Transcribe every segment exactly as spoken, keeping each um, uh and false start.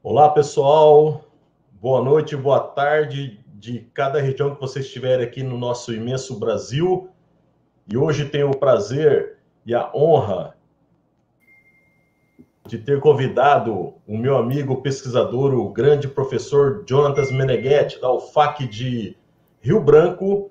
Olá, pessoal. Boa noite, boa tarde de cada região que você estiver aqui no nosso imenso Brasil. E hoje tenho o prazer e a honra de ter convidado o meu amigo pesquisador, o grande professor Jonatas Meneghetti, da U F A C de Rio Branco.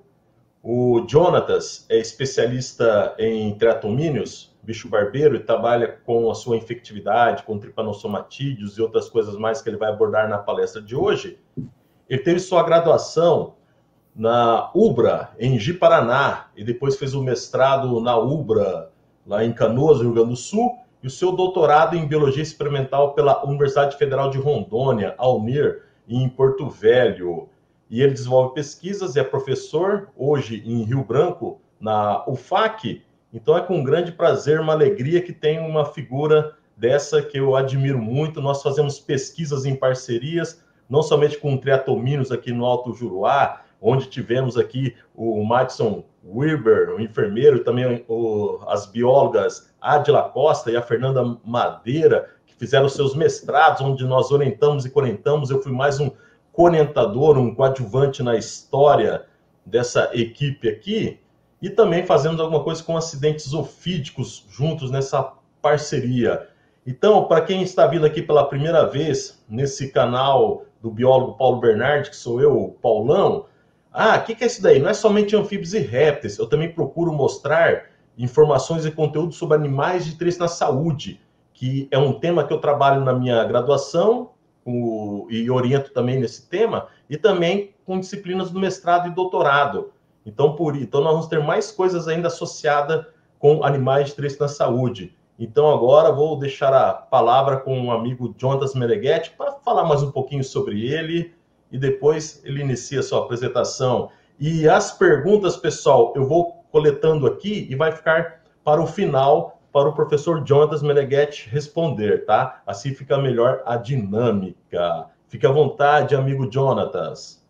O Jonatas é especialista em triatomíneos, bicho barbeiro, e trabalha com a sua infectividade, com tripanosomatídeos e outras coisas mais que ele vai abordar na palestra de hoje. Ele teve sua graduação na UBRA, em Ji-Paraná, e depois fez o mestrado na UBRA, lá em Canoas, Rio Grande do Sul, e o seu doutorado em Biologia Experimental pela Universidade Federal de Rondônia, a UNIR, em Porto Velho. E ele desenvolve pesquisas e é professor, hoje em Rio Branco, na U F A C. Então é com grande prazer, uma alegria que tem uma figura dessa que eu admiro muito. Nós fazemos pesquisas em parcerias, não somente com triatomíneos aqui no Alto Juruá, onde tivemos aqui o Madison Weber, o enfermeiro, e também o, as biólogas Adila Costa e a Fernanda Madeira, que fizeram seus mestrados, onde nós orientamos e orientamos. Eu fui mais um orientador, um coadjuvante na história dessa equipe aqui, e também fazemos alguma coisa com acidentes ofídicos juntos nessa parceria. Então, para quem está vindo aqui pela primeira vez nesse canal do biólogo Paulo Bernardi, que sou eu, o Paulão, ah, o que, que é isso daí? Não é somente anfíbios e répteis, eu também procuro mostrar informações e conteúdo sobre animais de interesse na saúde, que é um tema que eu trabalho na minha graduação, O, e oriento também nesse tema, e também com disciplinas do mestrado e doutorado. Então, por, então nós vamos ter mais coisas ainda associadas com animais de interesse na saúde. Então, agora vou deixar a palavra com o amigo Jonatas Meneghetti para falar mais um pouquinho sobre ele, e depois ele inicia a sua apresentação. E as perguntas, pessoal, eu vou coletando aqui e vai ficar para o final, para o professor Jonatas Meneghetti responder, tá? Assim fica melhor a dinâmica. Fique à vontade, amigo Jonatas.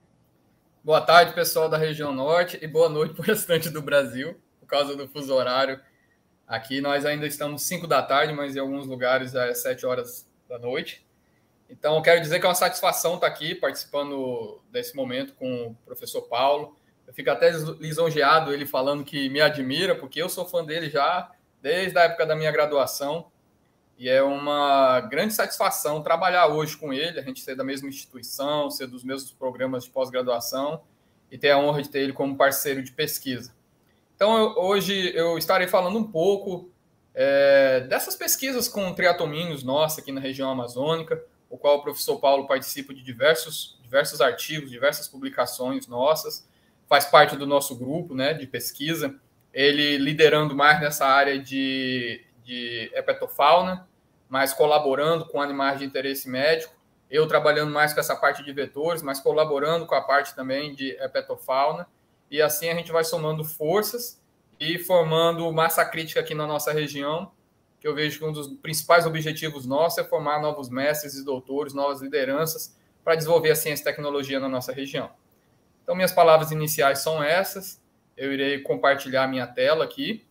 Boa tarde, pessoal da região norte, e boa noite para o restante do Brasil, por causa do fuso horário. Aqui nós ainda estamos cinco da tarde, mas em alguns lugares já é sete horas da noite. Então, eu quero dizer que é uma satisfação estar aqui participando desse momento com o professor Paulo. Eu fico até lisonjeado ele falando que me admira, porque eu sou fã dele já desde a época da minha graduação, e é uma grande satisfação trabalhar hoje com ele, a gente ser da mesma instituição, ser dos mesmos programas de pós-graduação e ter a honra de ter ele como parceiro de pesquisa. Então, eu, hoje eu estarei falando um pouco é, dessas pesquisas com triatomíneos nossa aqui na região amazônica, o qual o professor Paulo participa de diversos, diversos artigos, diversas publicações nossas, faz parte do nosso grupo, né, de pesquisa, ele liderando mais nessa área de, de herpetofauna, mas colaborando com animais de interesse médico, eu trabalhando mais com essa parte de vetores, mas colaborando com a parte também de herpetofauna, e assim a gente vai somando forças e formando massa crítica aqui na nossa região, que eu vejo que um dos principais objetivos nossos é formar novos mestres e doutores, novas lideranças, para desenvolver a ciência e tecnologia na nossa região. Então, minhas palavras iniciais são essas. Eu irei compartilhar minha tela aqui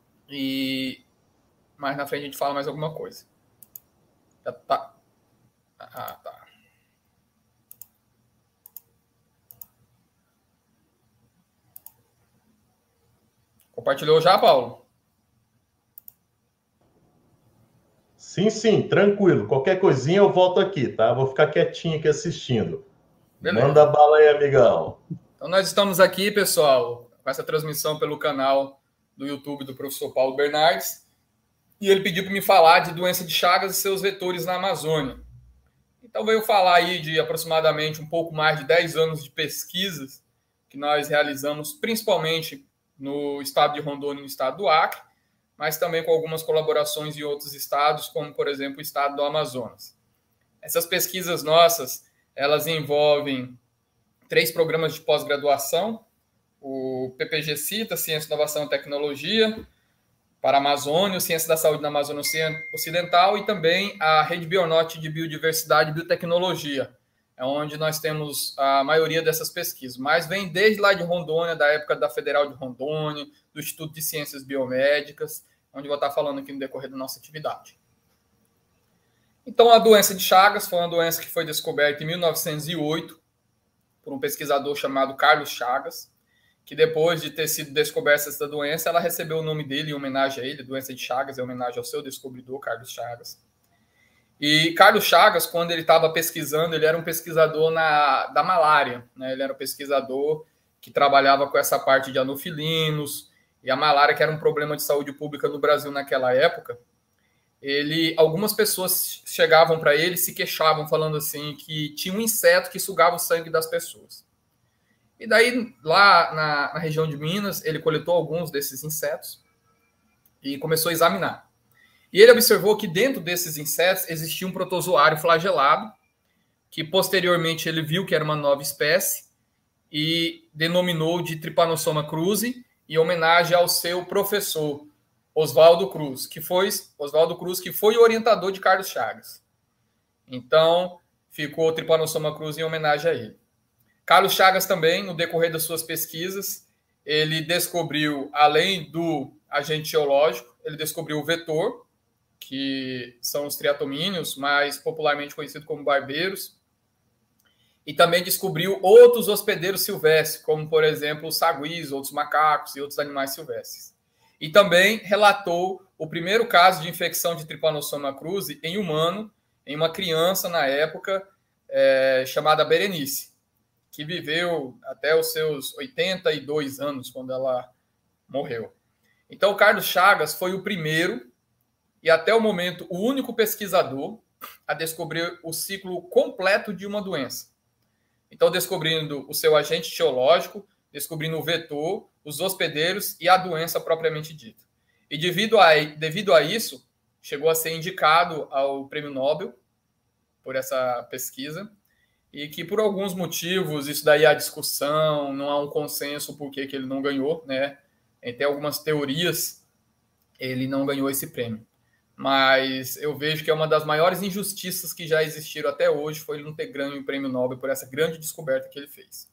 e mais na frente a gente fala mais alguma coisa. Já tá. Ah, tá. Compartilhou já, Paulo? Sim, sim, tranquilo. Qualquer coisinha eu volto aqui, tá? Vou ficar quietinho aqui assistindo. Beleza. Manda bala aí, amigão. Então, nós estamos aqui, pessoal, com essa transmissão pelo canal do YouTube do professor Paulo Bernardes, e ele pediu para me falar de doença de Chagas e seus vetores na Amazônia. Então, veio falar aí de aproximadamente um pouco mais de dez anos de pesquisas que nós realizamos, principalmente no estado de Rondônia e no estado do Acre, mas também com algumas colaborações em outros estados, como, por exemplo, o estado do Amazonas. Essas pesquisas nossas, elas envolvem três programas de pós-graduação, o P P G CITA, Ciência, Inovação e Tecnologia, para a Amazônia, Ciência da Saúde na Amazônia Ocidental, e também a Rede Bionorte de Biodiversidade e Biotecnologia, é onde nós temos a maioria dessas pesquisas, mas vem desde lá de Rondônia, da época da Federal de Rondônia, do Instituto de Ciências Biomédicas, onde vou estar falando aqui no decorrer da nossa atividade. Então, a doença de Chagas foi uma doença que foi descoberta em mil novecentos e oito por um pesquisador chamado Carlos Chagas, que depois de ter sido descoberta essa doença, ela recebeu o nome dele em homenagem a ele, doença de Chagas, em homenagem ao seu descobridor, Carlos Chagas. E Carlos Chagas, quando ele estava pesquisando, ele era um pesquisador na, da malária, né? Ele era um pesquisador que trabalhava com essa parte de anofilinos, e a malária, que era um problema de saúde pública no Brasil naquela época. Ele, algumas pessoas chegavam para ele e se queixavam, falando assim, que tinha um inseto que sugava o sangue das pessoas. E daí, lá na, na região de Minas, ele coletou alguns desses insetos e começou a examinar. E ele observou que dentro desses insetos existia um protozoário flagelado, que posteriormente ele viu que era uma nova espécie e denominou de Trypanosoma cruzi, em homenagem ao seu professor, Oswaldo Cruz, que foi Oswaldo Cruz, que foi o orientador de Carlos Chagas. Então, ficou Trypanosoma cruzi em homenagem a ele. Carlos Chagas também, no decorrer das suas pesquisas, ele descobriu, além do agente geológico, ele descobriu o vetor, que são os triatomíneos, mais popularmente conhecidos como barbeiros, e também descobriu outros hospedeiros silvestres, como, por exemplo, os saguis, outros macacos e outros animais silvestres. E também relatou o primeiro caso de infecção de Trypanosoma cruzi em humano, em uma criança, na época, é, chamada Berenice, que viveu até os seus oitenta e dois anos, quando ela morreu. Então, o Carlos Chagas foi o primeiro e, até o momento, o único pesquisador a descobrir o ciclo completo de uma doença. Então, descobrindo o seu agente geológico, descobrindo o vetor, os hospedeiros e a doença propriamente dita. E, devido a, devido a isso, chegou a ser indicado ao Prêmio Nobel por essa pesquisa, e que, por alguns motivos, isso daí há discussão, não há um consenso por que ele não ganhou, né? Tem algumas teorias, ele não ganhou esse prêmio. Mas eu vejo que é uma das maiores injustiças que já existiram até hoje, foi ele não ter ganho o Prêmio Nobel por essa grande descoberta que ele fez.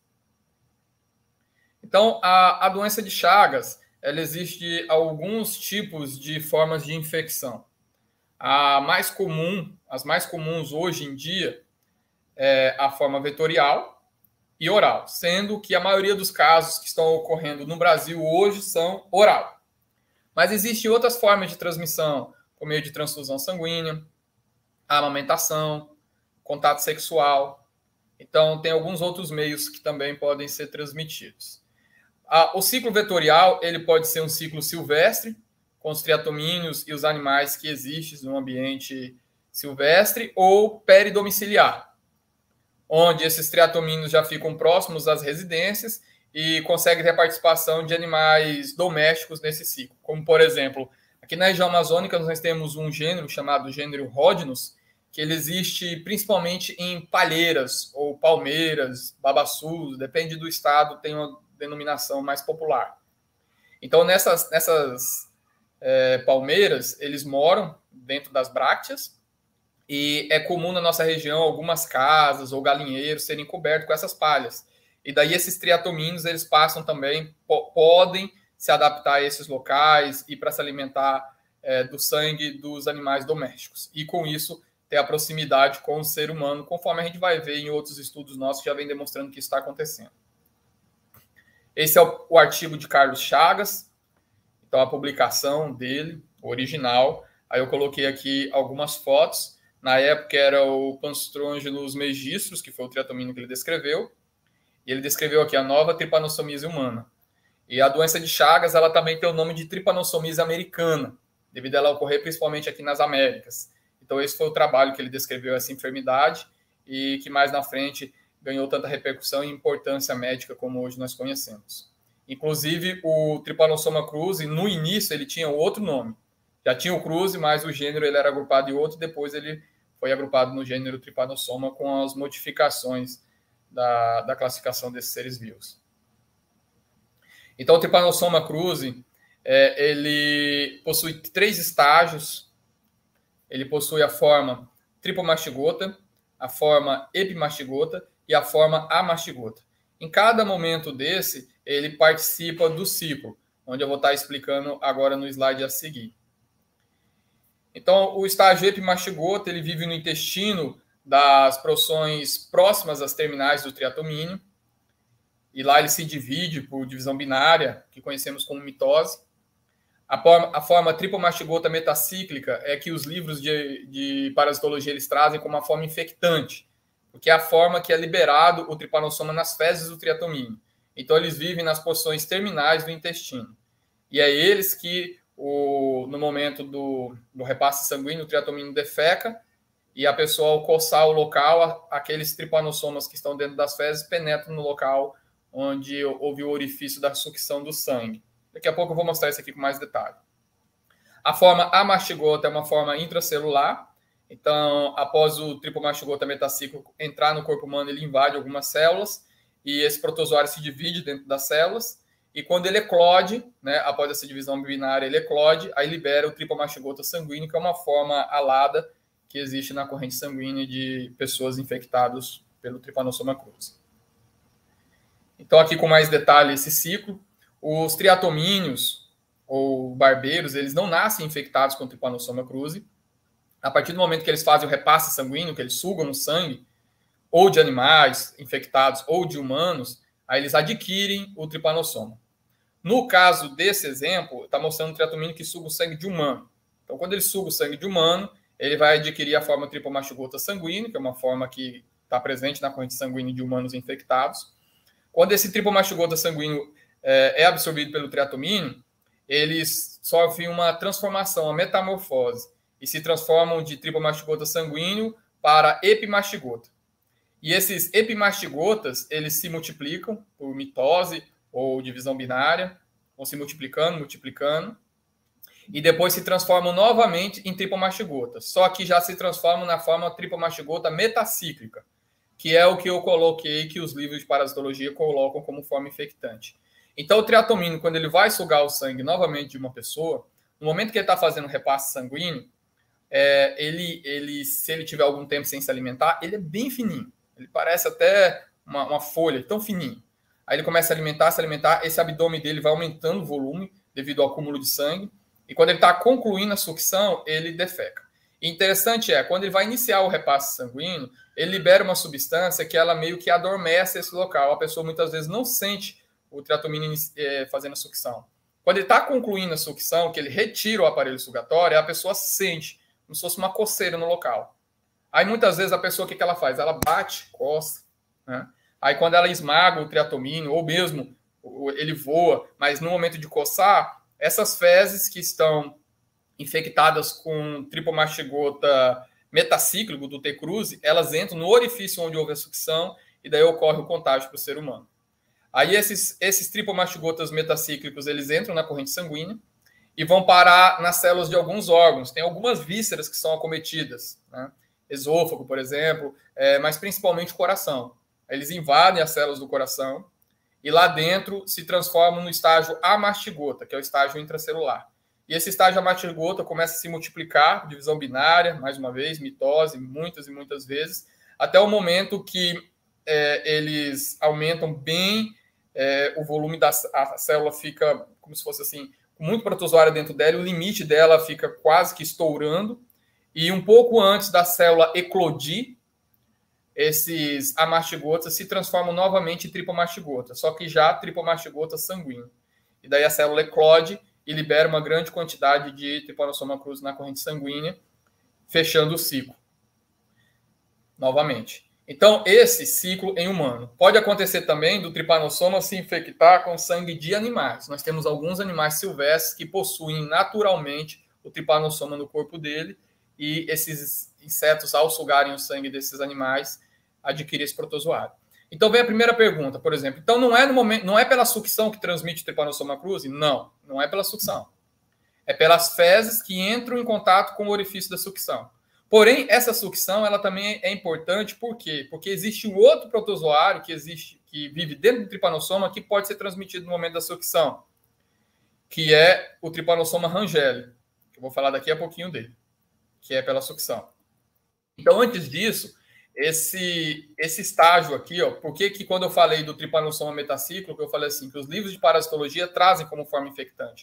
Então, a, a doença de Chagas, ela existe alguns tipos de formas de infecção. A mais comum, as mais comuns hoje em dia, é a forma vetorial e oral, sendo que a maioria dos casos que estão ocorrendo no Brasil hoje são oral. Mas existem outras formas de transmissão, por meio de transfusão sanguínea, amamentação, contato sexual. Então, tem alguns outros meios que também podem ser transmitidos. O ciclo vetorial, ele pode ser um ciclo silvestre, com os triatomíneos e os animais que existem no ambiente silvestre, ou peridomiciliar, onde esses triatomíneos já ficam próximos às residências e conseguem ter a participação de animais domésticos nesse ciclo. Como, por exemplo, aqui na região amazônica nós temos um gênero chamado gênero Rhodinus, que ele existe principalmente em palheiras ou palmeiras, babaçus, depende do estado, tem uma denominação mais popular. Então, nessas, nessas é, palmeiras, eles moram dentro das brácteas, e é comum na nossa região algumas casas ou galinheiros serem cobertos com essas palhas. E daí esses triatomíneos, eles passam também, po podem se adaptar a esses locais e para se alimentar é, do sangue dos animais domésticos. E com isso, ter a proximidade com o ser humano, conforme a gente vai ver em outros estudos nossos que já vem demonstrando que isso está acontecendo. Esse é o, o artigo de Carlos Chagas, então a publicação dele, original. Aí eu coloquei aqui algumas fotos. Na época era o Panstronginus megistros, que foi o triatomínio que ele descreveu. E ele descreveu aqui a nova tripanossomise humana. E a doença de Chagas, ela também tem o nome de tripanossomise americana, devido a ela ocorrer principalmente aqui nas Américas. Então esse foi o trabalho que ele descreveu essa enfermidade e que mais na frente ganhou tanta repercussão e importância médica como hoje nós conhecemos. Inclusive, o Trypanosoma cruzi, no início, ele tinha outro nome. Já tinha o cruzi, mas o gênero ele era agrupado em outro, depois ele foi agrupado no gênero Trypanosoma com as modificações da, da classificação desses seres vivos. Então, o Trypanosoma cruzi, é, ele possui três estágios. Ele possui a forma tripomastigota, a forma epimastigota e a forma amastigota. Em cada momento desse, ele participa do ciclo, onde eu vou estar explicando agora no slide a seguir. Então, o estágio epimastigota, ele vive no intestino das porções próximas às terminais do triatomínio, e lá ele se divide por divisão binária, que conhecemos como mitose. A forma, a forma tripomastigota metacíclica é que os livros de, de parasitologia eles trazem como uma forma infectante, porque é a forma que é liberado o tripanossoma nas fezes do triatomínio. Então, eles vivem nas porções terminais do intestino. E é eles que, o, no momento do, do repasse sanguíneo, o triatomínio defeca, e a pessoa, ao coçar o local, aqueles tripanossomas que estão dentro das fezes penetram no local onde houve o orifício da sucção do sangue. Daqui a pouco eu vou mostrar isso aqui com mais detalhe. A forma amastigota é uma forma intracelular. Então, após o tripomastigota metacíclico entrar no corpo humano, ele invade algumas células e esse protozoário se divide dentro das células. E quando ele eclode, né, após essa divisão binária, ele eclode, aí libera o tripomastigota sanguíneo, que é uma forma alada que existe na corrente sanguínea de pessoas infectadas pelo Trypanosoma cruzi. Então, aqui com mais detalhe esse ciclo. Os triatomíneos, ou barbeiros, eles não nascem infectados com o Trypanosoma cruzi. A partir do momento que eles fazem o repasse sanguíneo, que eles sugam o sangue, ou de animais infectados, ou de humanos, aí eles adquirem o tripanossoma. No caso desse exemplo, está mostrando um triatomíneo que suga o sangue de humano. Então, quando ele suga o sangue de humano, ele vai adquirir a forma tripomastigota sanguínea, que é uma forma que está presente na corrente sanguínea de humanos infectados. Quando esse tripomastigota sanguíneo é, é absorvido pelo triatomíneo, eles sofrem uma transformação, uma metamorfose, e se transformam de tripomastigota sanguíneo para epimastigota. E esses epimastigotas, eles se multiplicam por mitose ou divisão binária, vão se multiplicando, multiplicando, e depois se transformam novamente em tripomastigotas. Só que já se transformam na forma tripomastigota metacíclica, que é o que eu coloquei, que os livros de parasitologia colocam como forma infectante. Então, o triatomínio, quando ele vai sugar o sangue novamente de uma pessoa, no momento que ele está fazendo repasse sanguíneo, é, ele, ele, se ele tiver algum tempo sem se alimentar, ele é bem fininho. Ele parece até uma, uma folha, tão fininho. Aí ele começa a alimentar, se alimentar, esse abdômen dele vai aumentando o volume devido ao acúmulo de sangue. E quando ele está concluindo a sucção, ele defeca. E interessante é, quando ele vai iniciar o repasse sanguíneo, ele libera uma substância que ela meio que adormece esse local. A pessoa muitas vezes não sente o triatomínio é, fazendo a sucção. Quando ele está concluindo a sucção, que ele retira o aparelho sugatório, a pessoa sente como se fosse uma coceira no local. Aí muitas vezes a pessoa, o que, que ela faz? Ela bate, coça, né? Aí quando ela esmaga o triatomínio, ou mesmo ele voa, mas no momento de coçar, essas fezes que estão infectadas com tripomastigota metacíclico do T. cruzi, elas entram no orifício onde houve a sucção e daí ocorre o contágio para o ser humano. Aí esses, esses tripomastigotas metacíclicos, eles entram na corrente sanguínea e vão parar nas células de alguns órgãos. Tem algumas vísceras que são acometidas, né? Esôfago, por exemplo, é, mas principalmente o coração. Eles invadem as células do coração e lá dentro se transformam no estágio amastigota, que é o estágio intracelular. E esse estágio amastigota começa a se multiplicar, divisão binária, mais uma vez, mitose, muitas e muitas vezes, até o momento que é, eles aumentam bem é, o volume da a célula, fica como se fosse assim, com muito protozoário dentro dela, o limite dela fica quase que estourando, e um pouco antes da célula eclodir, esses amastigotas se transformam novamente em tripomastigota, só que já tripomastigota sanguínea. E daí a célula eclode e libera uma grande quantidade de Trypanosoma cruzi na corrente sanguínea, fechando o ciclo. Novamente. Então, esse ciclo em humano. Pode acontecer também do Trypanosoma se infectar com sangue de animais. Nós temos alguns animais silvestres que possuem naturalmente o Trypanosoma no corpo dele, e esses insetos, ao sugarem o sangue desses animais, adquirem esse protozoário. Então vem a primeira pergunta, por exemplo. Então não é no momento, não é pela sucção que transmite o Trypanosoma cruzi? Não, não é pela sucção. É pelas fezes que entram em contato com o orifício da sucção. Porém, essa sucção ela também é importante, por quê? Porque existe um outro protozoário que existe, que vive dentro do Trypanosoma, que pode ser transmitido no momento da sucção, que é o Trypanosoma rangeli, que eu vou falar daqui a pouquinho dele, que é pela sucção. Então, antes disso, esse, esse estágio aqui, ó, por que que quando eu falei do Trypanosoma metacíclico, eu falei assim, que os livros de parasitologia trazem como forma infectante?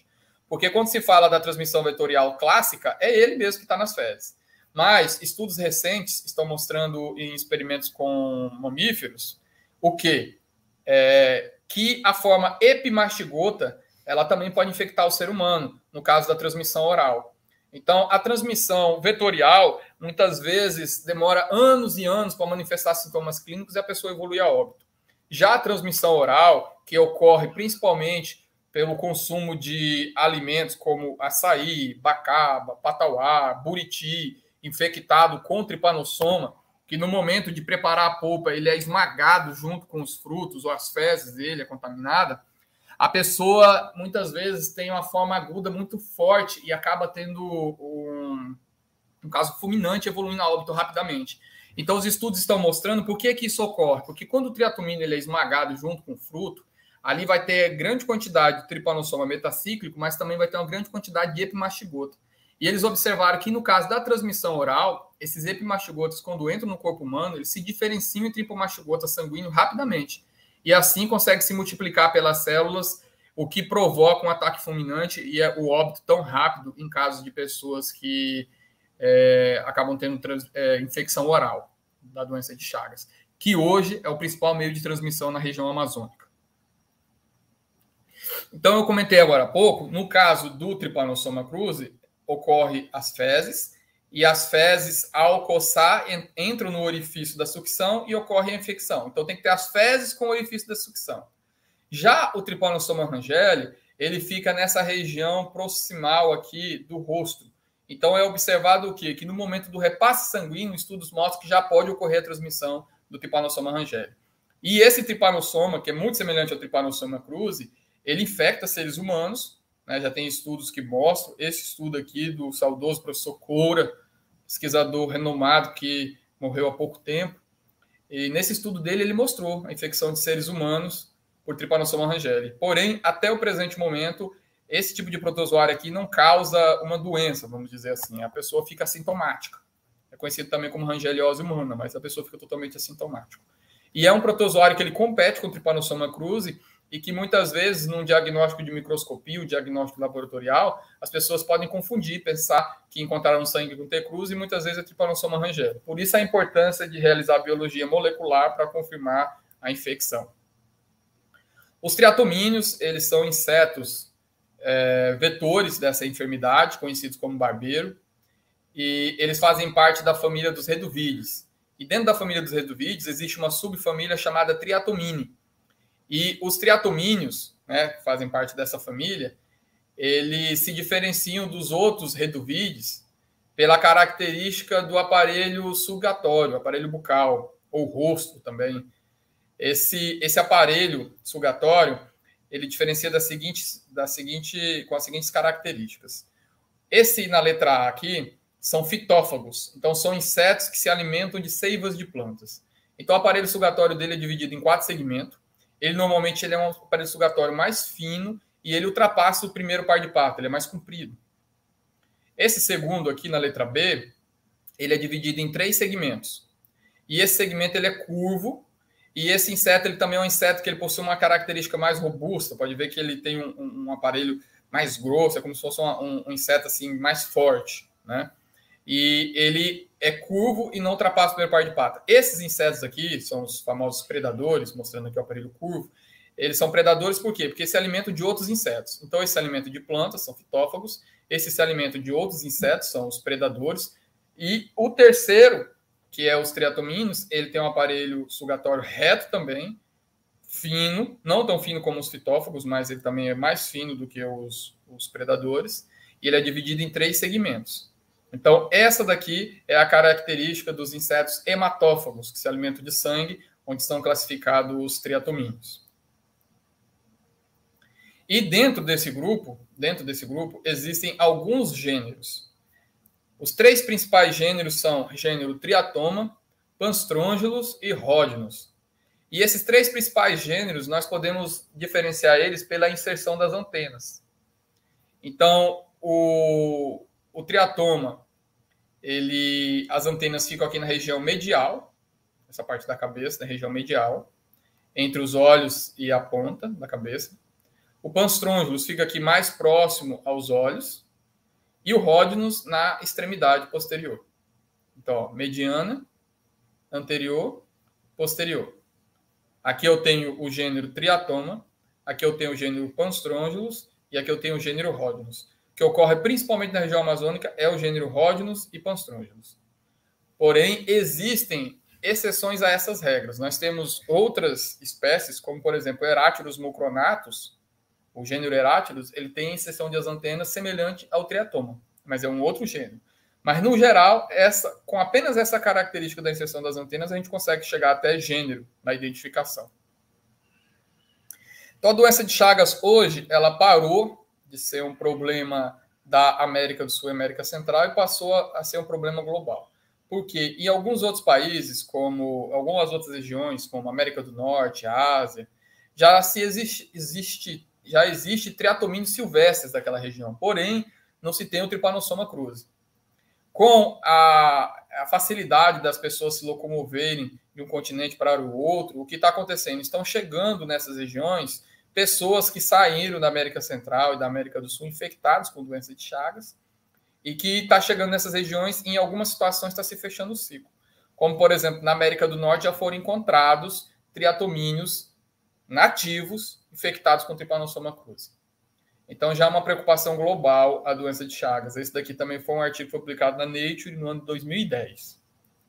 Porque quando se fala da transmissão vetorial clássica, é ele mesmo que está nas fezes. Mas estudos recentes estão mostrando em experimentos com mamíferos o quê? É, que a forma epimastigota ela também pode infectar o ser humano, no caso da transmissão oral. Então, a transmissão vetorial, muitas vezes, demora anos e anos para manifestar sintomas clínicos e a pessoa evolui a óbito. Já a transmissão oral, que ocorre principalmente pelo consumo de alimentos como açaí, bacaba, patauá, buriti, infectado com tripanossoma, que no momento de preparar a polpa ele é esmagado junto com os frutos ou as fezes dele, é contaminada, a pessoa muitas vezes tem uma forma aguda muito forte e acaba tendo um, um caso fulminante, evoluindo a óbito rapidamente. Então, os estudos estão mostrando por que, que isso ocorre. Porque quando o triatomínio ele é esmagado junto com o fruto, ali vai ter grande quantidade de tripanossoma metacíclico, mas também vai ter uma grande quantidade de epimastigota. E eles observaram que, no caso da transmissão oral, esses epimastigotas, quando entram no corpo humano, eles se diferenciam em tripomastigota sanguíneo rapidamente. E assim consegue se multiplicar pelas células, o que provoca um ataque fulminante e é o óbito tão rápido em casos de pessoas que é, acabam tendo trans, é, infecção oral da doença de Chagas, que hoje é o principal meio de transmissão na região amazônica. Então, eu comentei agora há pouco, no caso do Trypanosoma cruzi, ocorre as fezes, e as fezes, ao coçar, entram no orifício da sucção e ocorre a infecção. Então, tem que ter as fezes com o orifício da sucção. Já o Trypanosoma rangeli, ele fica nessa região proximal aqui do rosto. Então, é observado o quê? Que no momento do repasse sanguíneo, estudos mostram que já pode ocorrer a transmissão do Trypanosoma rangeli. E esse Trypanosoma, que é muito semelhante ao Trypanosoma cruzi, ele infecta seres humanos, né? Já tem estudos que mostram. Esse estudo aqui do saudoso professor Coura, pesquisador renomado que morreu há pouco tempo. E nesse estudo dele, ele mostrou a infecção de seres humanos por Trypanosoma rangeli. Porém, até o presente momento, esse tipo de protozoário aqui não causa uma doença, vamos dizer assim. A pessoa fica assintomática. É conhecido também como rangeliose humana, mas a pessoa fica totalmente assintomática. E é um protozoário que ele compete com o Trypanosoma cruzi e que muitas vezes, num diagnóstico de microscopia, o diagnóstico laboratorial, as pessoas podem confundir, pensar que encontraram sangue com T. cruzi e muitas vezes é Trypanosoma rangeli. Por isso a importância de realizar a biologia molecular para confirmar a infecção. Os triatomíneos, eles são insetos é, vetores dessa enfermidade, conhecidos como barbeiro, e eles fazem parte da família dos reduvídeos. E dentro da família dos reduvídeos existe uma subfamília chamada triatomine. E os triatomíneos, né, que fazem parte dessa família, eles se diferenciam dos outros reduvídeos pela característica do aparelho sugatório, aparelho bucal, ou rosto também. Esse, esse aparelho sugatório, ele diferencia da seguinte, da seguinte, com as seguintes características. Esse, na letra A aqui, são fitófagos. Então, são insetos que se alimentam de seivas de plantas. Então, o aparelho sugatório dele é dividido em quatro segmentos. Ele, normalmente, ele é um aparelho sugatório mais fino e ele ultrapassa o primeiro par de pata, ele é mais comprido. Esse segundo aqui, na letra B, ele é dividido em três segmentos. E esse segmento, ele é curvo. E esse inseto, ele também é um inseto que ele possui uma característica mais robusta. Pode ver que ele tem um, um, um aparelho mais grosso, é como se fosse uma, um, um inseto assim, mais forte, né? E ele é curvo e não ultrapassa o primeiro par de pata. Esses insetos aqui, são os famosos predadores, mostrando aqui o aparelho curvo, eles são predadores por quê? Porque se alimentam de outros insetos. Então, esse se alimenta de plantas, são fitófagos, esse se alimenta de outros insetos, são os predadores, e o terceiro, que é os triatomíneos, ele tem um aparelho sugatório reto também, fino, não tão fino como os fitófagos, mas ele também é mais fino do que os, os predadores, e ele é dividido em três segmentos. Então, essa daqui é a característica dos insetos hematófagos, que se alimentam de sangue, onde estão classificados os triatomíneos. E dentro desse grupo, dentro desse grupo, existem alguns gêneros. Os três principais gêneros são gênero Triatoma, Panstrongelus e Rhodinus. E esses três principais gêneros, nós podemos diferenciar eles pela inserção das antenas. Então, o... O triatoma, ele, as antenas ficam aqui na região medial, essa parte da cabeça, na região medial, entre os olhos e a ponta da cabeça. O Panstrongylus fica aqui mais próximo aos olhos e o Rhodnus na extremidade posterior. Então, ó, mediana, anterior, posterior. Aqui eu tenho o gênero Triatoma, aqui eu tenho o gênero Panstrongylus e aqui eu tenho o gênero Rhodnus. O que ocorre principalmente na região amazônica é o gênero Rhodnus e Panstrongylus. Porém, existem exceções a essas regras. Nós temos outras espécies, como, por exemplo, o Eratyrus mucronatus, o gênero Eratyrus, ele tem inserção de as antenas semelhante ao Triatoma, mas é um outro gênero. Mas, no geral, essa, com apenas essa característica da inserção das antenas, a gente consegue chegar até gênero na identificação. Então, a doença de Chagas, hoje, ela parou de ser um problema da América do Sul e América Central e passou a ser um problema global. Porque em alguns outros países, como algumas outras regiões, como América do Norte, Ásia, já, se existe, existe, já existe triatomíneos silvestres daquela região. Porém, não se tem o Trypanosoma cruzi. Com a, a facilidade das pessoas se locomoverem de um continente para o outro, o que está acontecendo? Estão chegando nessas regiões pessoas que saíram da América Central e da América do Sul infectadas com doença de Chagas e que está chegando nessas regiões e em algumas situações está se fechando o ciclo. Como, por exemplo, na América do Norte já foram encontrados triatomíneos nativos infectados com Trypanosoma cruzi. Então, já é uma preocupação global a doença de Chagas. Esse daqui também foi um artigo que foi publicado na Nature no ano de dois mil e dez.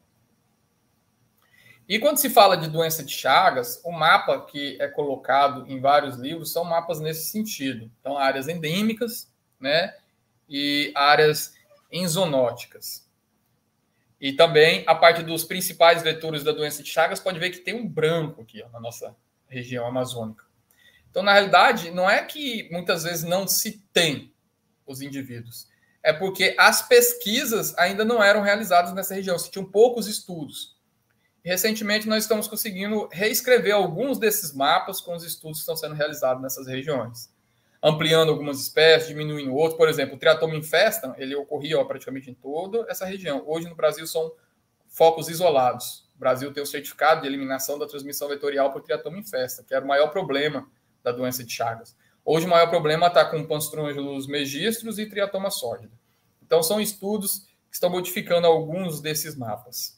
E quando se fala de doença de Chagas, o mapa que é colocado em vários livros são mapas nesse sentido. Então, áreas endêmicas, né, e áreas enzonóticas. E também, a parte dos principais vetores da doença de Chagas, pode ver que tem um branco aqui, ó, na nossa região amazônica. Então, na realidade, não é que muitas vezes não se tem os indivíduos. É porque as pesquisas ainda não eram realizadas nessa região. Se tinham poucos estudos. Recentemente, nós estamos conseguindo reescrever alguns desses mapas com os estudos que estão sendo realizados nessas regiões. Ampliando algumas espécies, diminuindo outras. Por exemplo, o Triatoma infestam, ele ocorria ó, praticamente em toda essa região. Hoje, no Brasil, são focos isolados. O Brasil tem o certificado de eliminação da transmissão vetorial por Triatoma infestam, que era o maior problema da doença de Chagas. Hoje o maior problema está com Panstrongylus megistros e Triatoma sórdida. Então são estudos que estão modificando alguns desses mapas.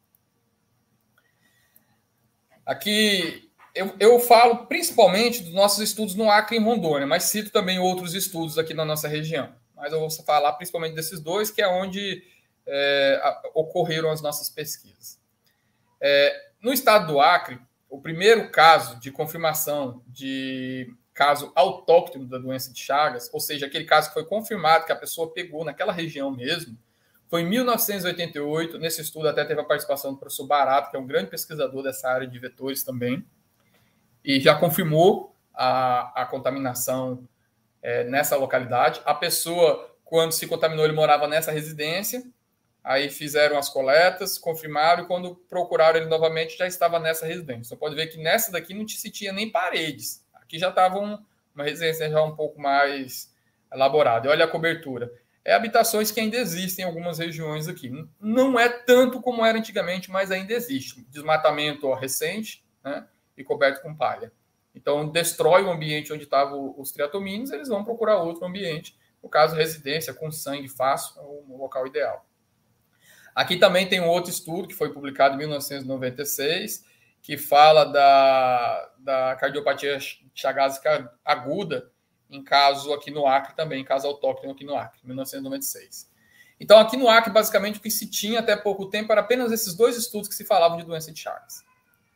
Aqui eu, eu falo principalmente dos nossos estudos no Acre e em Rondônia, mas cito também outros estudos aqui na nossa região. Mas eu vou falar principalmente desses dois, que é onde é, ocorreram as nossas pesquisas. É, no estado do Acre, o primeiro caso de confirmação de caso autóctono da doença de Chagas, ou seja, aquele caso que foi confirmado que a pessoa pegou naquela região mesmo, foi em mil novecentos e oitenta e oito. Nesse estudo até teve a participação do professor Barato, que é um grande pesquisador dessa área de vetores também, e já confirmou a, a contaminação é, nessa localidade. A pessoa, quando se contaminou, ele morava nessa residência. Aí fizeram as coletas, confirmaram, e quando procuraram ele novamente, já estava nessa residência. Você pode ver que nessa daqui não se tinha nem paredes. Aqui já estava um, uma residência já um pouco mais elaborada. E olha a cobertura. É habitações que ainda existem em algumas regiões aqui. Não é tanto como era antigamente, mas ainda existe. Desmatamento ó, recente, né, e coberto com palha. Então, destrói o ambiente onde estavam os triatomíneos, eles vão procurar outro ambiente. No caso, residência com sangue fácil é o local ideal. Aqui também tem um outro estudo que foi publicado em mil novecentos e noventa e seis, que fala da, da cardiopatia chagásica aguda, em caso aqui no Acre também, em caso autóctono aqui no Acre, mil novecentos e noventa e seis. Então, aqui no Acre, basicamente, o que se tinha até pouco tempo era apenas esses dois estudos que se falavam de doença de Chagas.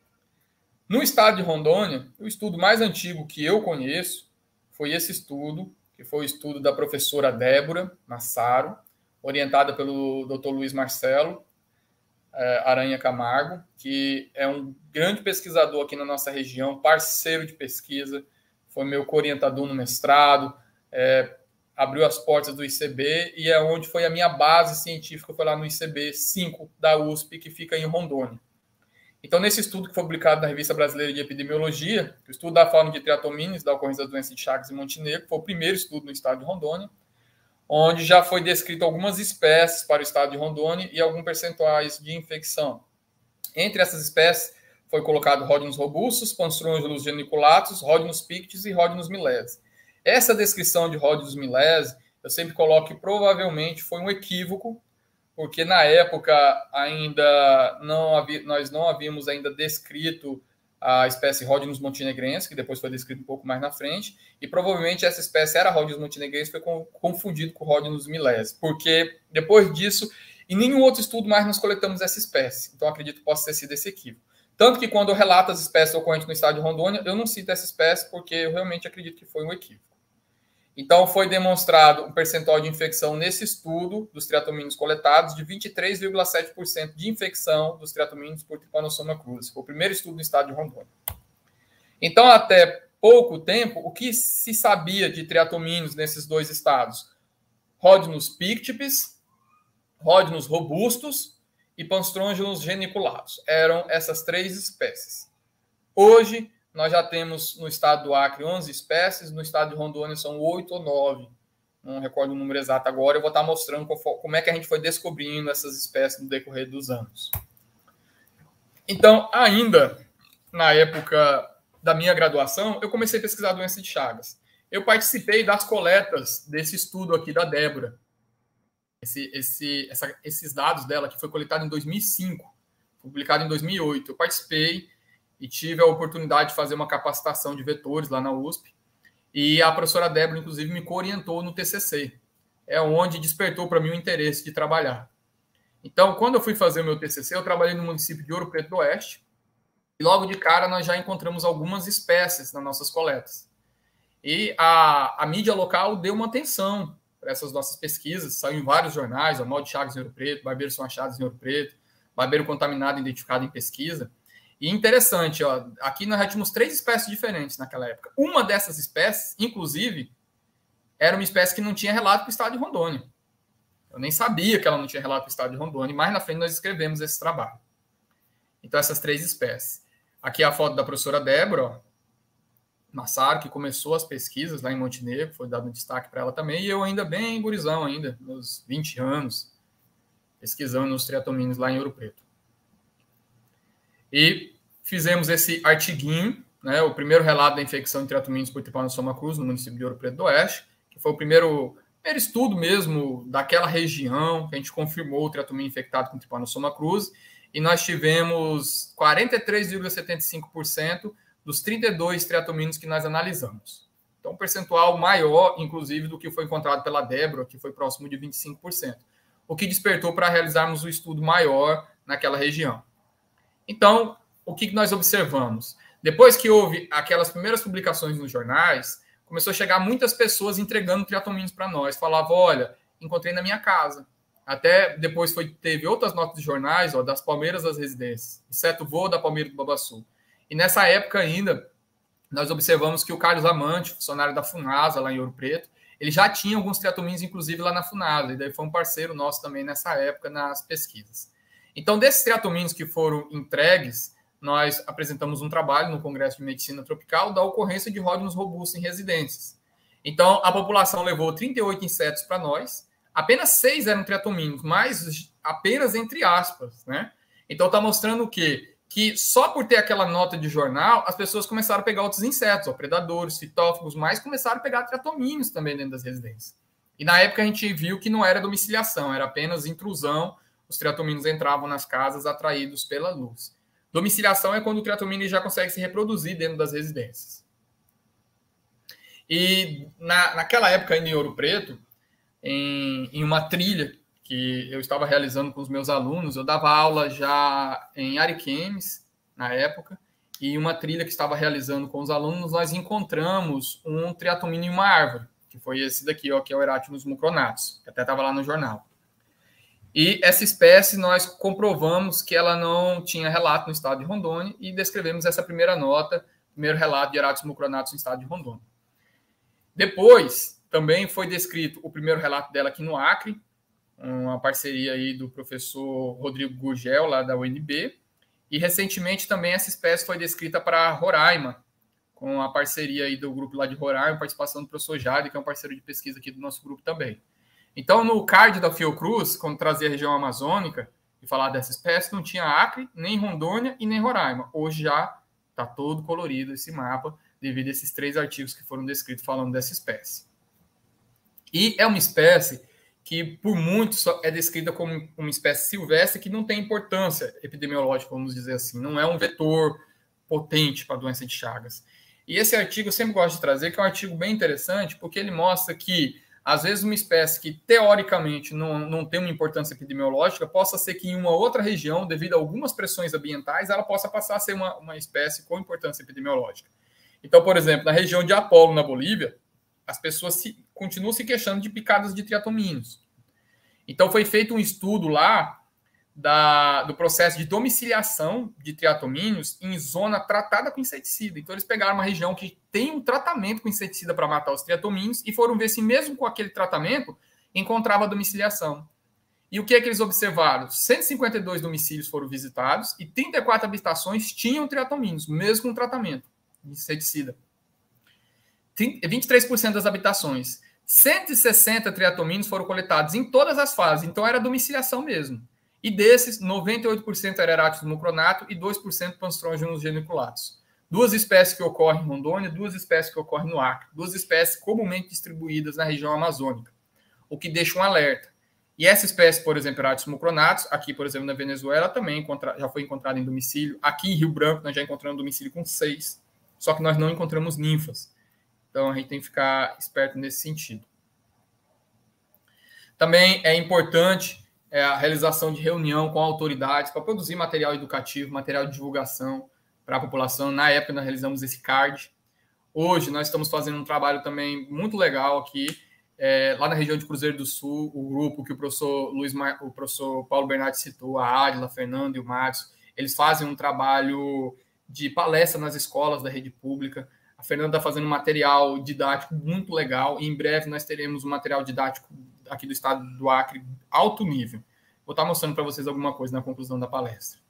No estado de Rondônia, o estudo mais antigo que eu conheço foi esse estudo, que foi o estudo da professora Débora Massaro, orientada pelo doutor Luiz Marcelo é, Aranha Camargo, que é um grande pesquisador aqui na nossa região, parceiro de pesquisa, foi meu co-orientador no mestrado, é, abriu as portas do I C B e é onde foi a minha base científica, foi lá no I C B cinco da U S P, que fica em Rondônia. Então, nesse estudo que foi publicado na Revista Brasileira de Epidemiologia, o estudo da fauna de triatomíneos, da ocorrência da doença de Chagas em Montenegro, foi o primeiro estudo no estado de Rondônia, onde já foi descrito algumas espécies para o estado de Rondônia e alguns percentuais de infecção. Entre essas espécies, foi colocado Rhodnus robustus, Panstrongylus geniculatus, Rhodnus pictus e Rhodnus milesis. Essa descrição de Rhodiosus millesi, eu sempre coloco que provavelmente foi um equívoco, porque na época ainda não havia, nós não havíamos ainda descrito a espécie Rhodiosus montenegrense, que depois foi descrito um pouco mais na frente, e provavelmente essa espécie era Rhodiosus montenegrense, foi confundido com Rhodiosus millesi, porque depois disso, em nenhum outro estudo mais nós coletamos essa espécie. Então acredito que possa ter sido esse equívoco. Tanto que quando eu relato as espécies ocorrentes no estado de Rondônia, eu não cito essa espécie porque eu realmente acredito que foi um equívoco. Então, foi demonstrado um percentual de infecção nesse estudo dos triatomíneos coletados de vinte e três vírgula sete por cento de infecção dos triatomíneos por Trypanosoma cruzi. Foi o primeiro estudo no estado de Rondônia. Então, até pouco tempo, o que se sabia de triatomíneos nesses dois estados? Rhodiosus pictipes, Rhodiosus robustus e Panstrongius geniculatus. Eram essas três espécies. Hoje, nós já temos no estado do Acre onze espécies, no estado de Rondônia são oito ou nove. Não recordo o número exato agora, eu vou estar mostrando como é que a gente foi descobrindo essas espécies no decorrer dos anos. Então, ainda na época da minha graduação, eu comecei a pesquisar a doença de Chagas. Eu participei das coletas desse estudo aqui da Débora. Esse, esse, essa, esses dados dela, que foi coletado em dois mil e cinco, publicado em dois mil e oito. Eu participei e tive a oportunidade de fazer uma capacitação de vetores lá na U S P. E a professora Débora, inclusive, me orientou no T C C. É onde despertou para mim o interesse de trabalhar. Então, quando eu fui fazer o meu T C C, eu trabalhei no município de Ouro Preto do Oeste. E logo de cara, nós já encontramos algumas espécies nas nossas coletas. E a, a mídia local deu uma atenção para essas nossas pesquisas. Saiu em vários jornais, o Mal de Chagas em Ouro Preto, barbeiros são achados em Ouro Preto, barbeiro contaminado identificado em pesquisa. E interessante, ó, aqui nós já tínhamos três espécies diferentes naquela época. Uma dessas espécies, inclusive, era uma espécie que não tinha relato para o estado de Rondônia. Eu nem sabia que ela não tinha relato para o estado de Rondônia, e mais na frente nós escrevemos esse trabalho. Então, essas três espécies. Aqui é a foto da professora Débora, ó, Massaro, que começou as pesquisas lá em Montenegro, foi dado um destaque para ela também, e eu ainda bem gurizão, ainda, nos vinte anos, pesquisando os triatomíneos lá em Ouro Preto. E fizemos esse artiguinho, né, o primeiro relato da infecção de triatomíneos por Trypanosoma cruzi no município de Ouro Preto do Oeste, que foi o primeiro, primeiro estudo mesmo daquela região, que a gente confirmou o triatomínio infectado com Trypanosoma cruzi, e nós tivemos quarenta e três vírgula setenta e cinco por cento dos trinta e dois triatomíneos que nós analisamos. Então, um percentual maior, inclusive, do que foi encontrado pela Débora, que foi próximo de vinte e cinco por cento, o que despertou para realizarmos o estudo maior naquela região. Então, o que nós observamos? Depois que houve aquelas primeiras publicações nos jornais, começou a chegar muitas pessoas entregando triatomíneos para nós. Falavam, olha, encontrei na minha casa. Até depois foi, teve outras notas de jornais, ó, das palmeiras das residências, exceto o voo da Palmeira do Babaçu. E nessa época ainda, nós observamos que o Carlos Amante, funcionário da Funasa, lá em Ouro Preto, ele já tinha alguns triatomíneos, inclusive, lá na Funasa. E daí foi um parceiro nosso também nessa época, nas pesquisas. Então, desses triatomíneos que foram entregues, nós apresentamos um trabalho no Congresso de Medicina Tropical da ocorrência de Rhodiosus robustus em residências. Então, a população levou trinta e oito insetos para nós, apenas seis eram triatomíneos, mas apenas entre aspas, né? Então, está mostrando o quê? Que só por ter aquela nota de jornal, as pessoas começaram a pegar outros insetos, ó, predadores, fitófagos, mas começaram a pegar triatomíneos também dentro das residências. E na época a gente viu que não era domiciliação, era apenas intrusão. Os triatomíneos entravam nas casas atraídos pela luz. Domiciliação é quando o triatomínio já consegue se reproduzir dentro das residências. E na, naquela época, ainda em Ouro Preto, em, em uma trilha que eu estava realizando com os meus alunos, eu dava aula já em Ariquemes, na época, e uma trilha que estava realizando com os alunos, nós encontramos um triatomínio em uma árvore, que foi esse daqui, ó, que é o Eratinus mucronatus, que até estava lá no jornal. E essa espécie, nós comprovamos que ela não tinha relato no estado de Rondônia e descrevemos essa primeira nota, primeiro relato de Eratinus mucronatus no estado de Rondônia. Depois, também foi descrito o primeiro relato dela aqui no Acre, uma parceria aí do professor Rodrigo Gurgel, lá da U N B, e recentemente também essa espécie foi descrita para Roraima, com a parceria aí do grupo lá de Roraima, participação do professor Jade, que é um parceiro de pesquisa aqui do nosso grupo também. Então, no card da Fiocruz, quando trazia a região amazônica e falar dessa espécie, não tinha Acre, nem Rondônia e nem Roraima. Hoje já está todo colorido esse mapa, devido a esses três artigos que foram descritos falando dessa espécie. E é uma espécie que, por muitos, é descrita como uma espécie silvestre que não tem importância epidemiológica, vamos dizer assim, não é um vetor potente para a doença de Chagas. E esse artigo eu sempre gosto de trazer, que é um artigo bem interessante, porque ele mostra que, às vezes, uma espécie que, teoricamente, não, não tem uma importância epidemiológica, possa ser que em uma outra região, devido a algumas pressões ambientais, ela possa passar a ser uma, uma espécie com importância epidemiológica. Então, por exemplo, na região de Apolo, na Bolívia, as pessoas se, continuam se queixando de picadas de triatomíneos. Então, foi feito um estudo lá da, do processo de domiciliação de triatomíneos em zona tratada com inseticida. Então, eles pegaram uma região que tem um tratamento com inseticida para matar os triatomíneos e foram ver se, mesmo com aquele tratamento, encontrava domiciliação. E o que é que eles observaram? cento e cinquenta e dois domicílios foram visitados e trinta e quatro habitações tinham triatomíneos, mesmo com tratamento de inseticida. vinte e três por cento das habitações. cento e sessenta triatomíneos foram coletados em todas as fases, então era domiciliação mesmo. E desses, noventa e oito por cento era Eratus mucronato e dois por cento Panstrongium geniculatus. Duas espécies que ocorrem em Rondônia, duas espécies que ocorrem no Acre. Duas espécies comumente distribuídas na região amazônica, o que deixa um alerta. E essa espécie, por exemplo, Eratus mucronatus, aqui, por exemplo, na Venezuela, também encontra, já foi encontrada em domicílio. Aqui em Rio Branco, nós já encontramos domicílio com seis, só que nós não encontramos ninfas. Então, a gente tem que ficar esperto nesse sentido. Também é importante é, a realização de reunião com autoridades para produzir material educativo, material de divulgação para a população. Na época, nós realizamos esse card. Hoje, nós estamos fazendo um trabalho também muito legal aqui, é, lá na região de Cruzeiro do Sul, o grupo que o professor, Luiz Mar... o professor Paulo Bernardi citou, a Adila, a Fernanda e o Márcio, eles fazem um trabalho de palestra nas escolas da rede pública. A Fernanda está fazendo um material didático muito legal e em breve nós teremos um material didático aqui do estado do Acre, alto nível. Vou estar mostrando para vocês alguma coisa na conclusão da palestra.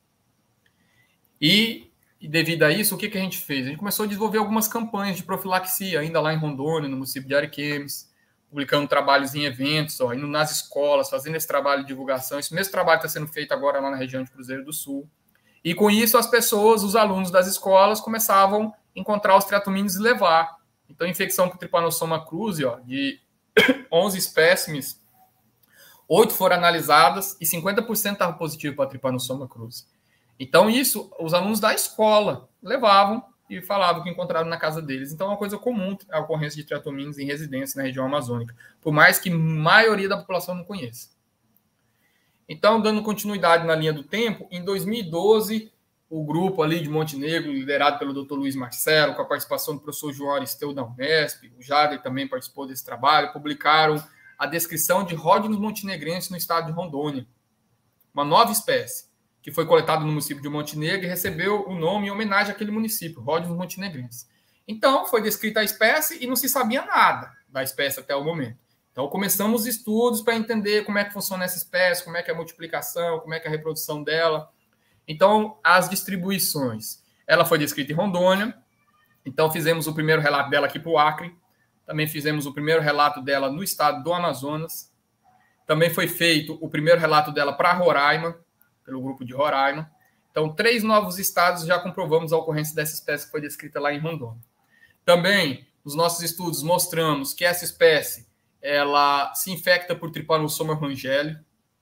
E, e devido a isso, o que, que a gente fez? A gente começou a desenvolver algumas campanhas de profilaxia, ainda lá em Rondônia, no município de Ariquemes, publicando trabalhos em eventos, ó, indo nas escolas, fazendo esse trabalho de divulgação. Esse mesmo trabalho está sendo feito agora lá na região de Cruzeiro do Sul. E com isso, as pessoas, os alunos das escolas, começavam a encontrar os triatomíneos e levar. Então, infecção por Trypanosoma cruzi, ó, de onze espécimes, oito foram analisadas e cinquenta por cento estavam positivos para Trypanosoma cruzi. Então, isso, os alunos da escola levavam e falavam que encontraram na casa deles. Então, é uma coisa comum a ocorrência de triatomíneos em residência na região amazônica, por mais que a maioria da população não conheça. Então, dando continuidade na linha do tempo, em dois mil e doze, o grupo ali de Montenegro, liderado pelo doutor Luiz Marcelo, com a participação do professor João Aristeu da Unesp, o Jader também participou desse trabalho, publicaram a descrição de Rhodinus montenegrense no estado de Rondônia, uma nova espécie, que foi coletada no município de Montenegro e recebeu o nome em homenagem àquele município, Rhodinus montenegrense. Então, foi descrita a espécie e não se sabia nada da espécie até o momento. Então, começamos estudos para entender como é que funciona essa espécie, como é que é a multiplicação, como é que é a reprodução dela. Então, as distribuições. Ela foi descrita em Rondônia, então fizemos o primeiro relato dela aqui para o Acre, também fizemos o primeiro relato dela no estado do Amazonas, também foi feito o primeiro relato dela para Roraima, pelo grupo de Roraima. Então, três novos estados já comprovamos a ocorrência dessa espécie que foi descrita lá em Rondônia. Também, nos nossos estudos, mostramos que essa espécie ela se infecta por Trypanosoma rangeli,